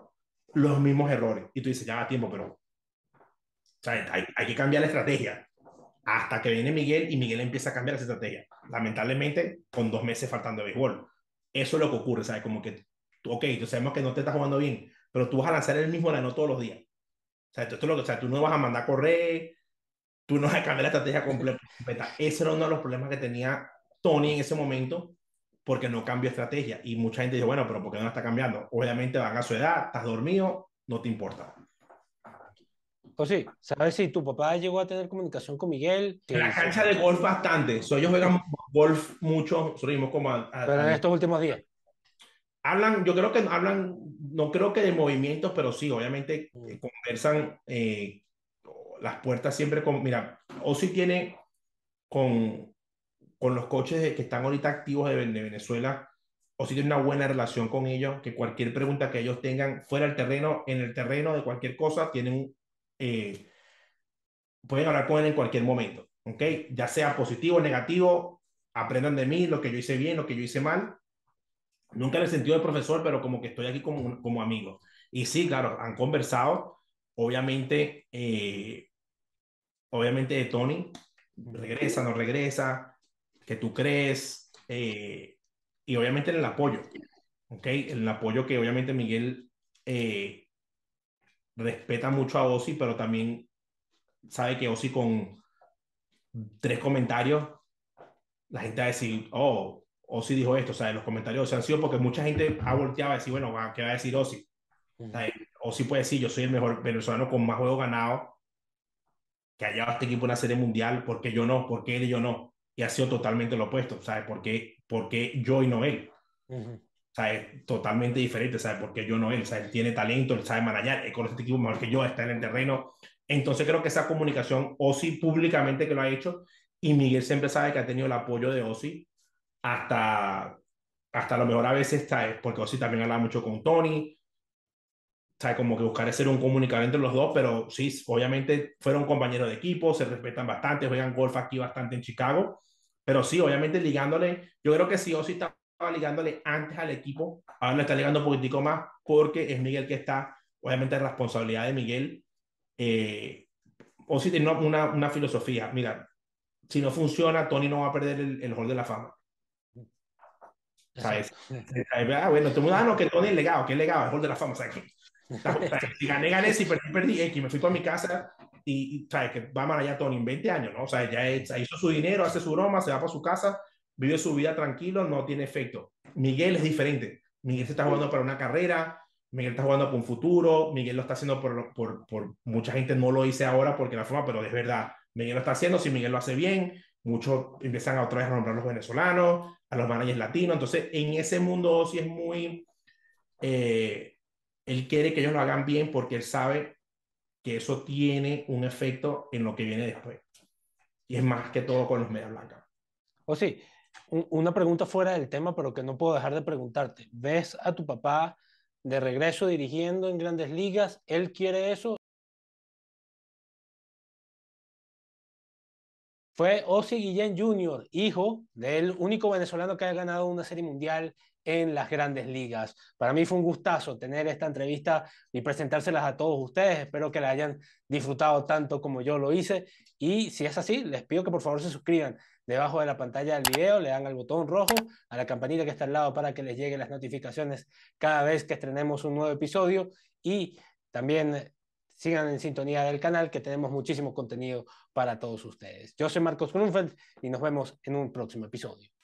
los mismos errores. Y tú dices, ya va tiempo, pero o sea, hay que cambiar la estrategia. Hasta que viene Miguel y Miguel empieza a cambiar esa estrategia. Lamentablemente, con 2 meses faltando de béisbol. Eso es lo que ocurre, ¿sabes? Como que, ok, tú sabemos que no te estás jugando bien, pero tú vas a lanzar el mismo no todos los días. O sea, esto es lo que, o sea, tú no vas a mandar a correr, tú no vas a cambiar la estrategia completa. Ese era uno de los problemas que tenía Tony en ese momento, porque no cambió estrategia. Y mucha gente dice, bueno, pero ¿por qué no está cambiando? Obviamente van a su edad, estás dormido, no te importa. O sí, ¿sabes si tu papá llegó a tener comunicación con Miguel? En Sí, la sí. cancha de golf bastante. So, ellos juegan golf mucho. Nosotros vimos como Pero en estos últimos días. hablan, yo creo que hablan, no creo que de movimientos, pero sí, obviamente conversan las puertas siempre con, mira, Ozzy tiene con los coaches que están ahorita activos de Venezuela, Ozzy tiene una buena relación con ellos, que cualquier pregunta que ellos tengan fuera del terreno, en el terreno de cualquier cosa, eh, pueden hablar con él en cualquier momento, ¿ok? Ya sea positivo o negativo, aprendan de mí lo que yo hice bien, lo que yo hice mal. Nunca en el sentido de profesor, pero como que estoy aquí como amigo. Y sí, claro, han conversado, obviamente, obviamente de Tony, regresa, no regresa, que tú crees, y obviamente en el apoyo, ¿ok? El apoyo que obviamente Miguel respeta mucho a Ozzy, pero también sabe que Ozzy con 3 comentarios la gente va a decir, oh, Ozzy dijo esto, o sea, los comentarios se han sido porque mucha gente ha volteado a decir, bueno, ¿qué va a decir Ozzy? O sea, Ozzy puede decir, yo soy el mejor venezolano con más juegos ganados que ha llevado a este equipo a una serie mundial, ¿por qué yo no? ¿Por qué él y yo no? Y ha sido totalmente lo opuesto, ¿sabes? ¿Por qué yo y no él? O sea, es totalmente diferente, ¿sabes? Porque yo no él, o sea, él tiene talento, él sabe manejar, él conoce este equipo mejor que yo, está en el terreno. Entonces creo que esa comunicación, Ozzy públicamente que lo ha hecho, y Miguel siempre sabe que ha tenido el apoyo de Ozzy hasta, hasta lo mejor a veces, ¿sabes? Porque Ozzy también habla mucho con Tony, ¿sabes? Como que buscar ser un comunicador entre los dos, pero sí, obviamente fueron compañeros de equipo, se respetan bastante, juegan golf aquí bastante en Chicago, pero sí, obviamente ligándole, yo creo que sí, Ozzy estaba ligándole antes al equipo, ahora le está ligando un poquitico más porque es Miguel que está, obviamente la responsabilidad de Miguel. Ozzy tiene una filosofía, mira, si no funciona, Tony no va a perder el Hall de la Fama. ¿Sabes? Bueno, todo el mundo, no, que Tony es legado, que es legado, es Hall de la Fama, o sea, que si gané, gané, si perdí, perdí, X, me fui para mi casa y ¿sabes? Que va para allá Tony en 20 años, ¿no? O sea, ya hizo su dinero, hace su broma, se va para su casa, vive su vida tranquilo, no tiene efecto. Miguel es diferente. Miguel se está jugando para una carrera, Miguel está jugando por un futuro, Miguel lo está haciendo por mucha gente no lo dice ahora porque la forma, pero es verdad, Miguel lo está haciendo, si Miguel lo hace bien, muchos empiezan a otra vez a nombrar a los venezolanos, a los managers latinos, entonces en ese mundo sí es muy... él quiere que ellos lo hagan bien porque él sabe que eso tiene un efecto en lo que viene después. Y es más que todo con los medias blancas. O sí, una pregunta fuera del tema, pero que no puedo dejar de preguntarte. ¿Ves a tu papá de regreso dirigiendo en Grandes Ligas? ¿Él quiere eso? Fue Ozzy Guillén Jr., hijo del único venezolano que ha ganado una serie mundial en las Grandes Ligas. Para mí fue un gustazo tener esta entrevista y presentárselas a todos ustedes. Espero que la hayan disfrutado tanto como yo lo hice. Y si es así, les pido que por favor se suscriban debajo de la pantalla del video, le dan al botón rojo, a la campanita que está al lado para que les lleguen las notificaciones cada vez que estrenemos un nuevo episodio. Y también sigan en sintonía del canal, que tenemos muchísimo contenido para todos ustedes. Yo soy Marcos Grunfeld y nos vemos en un próximo episodio.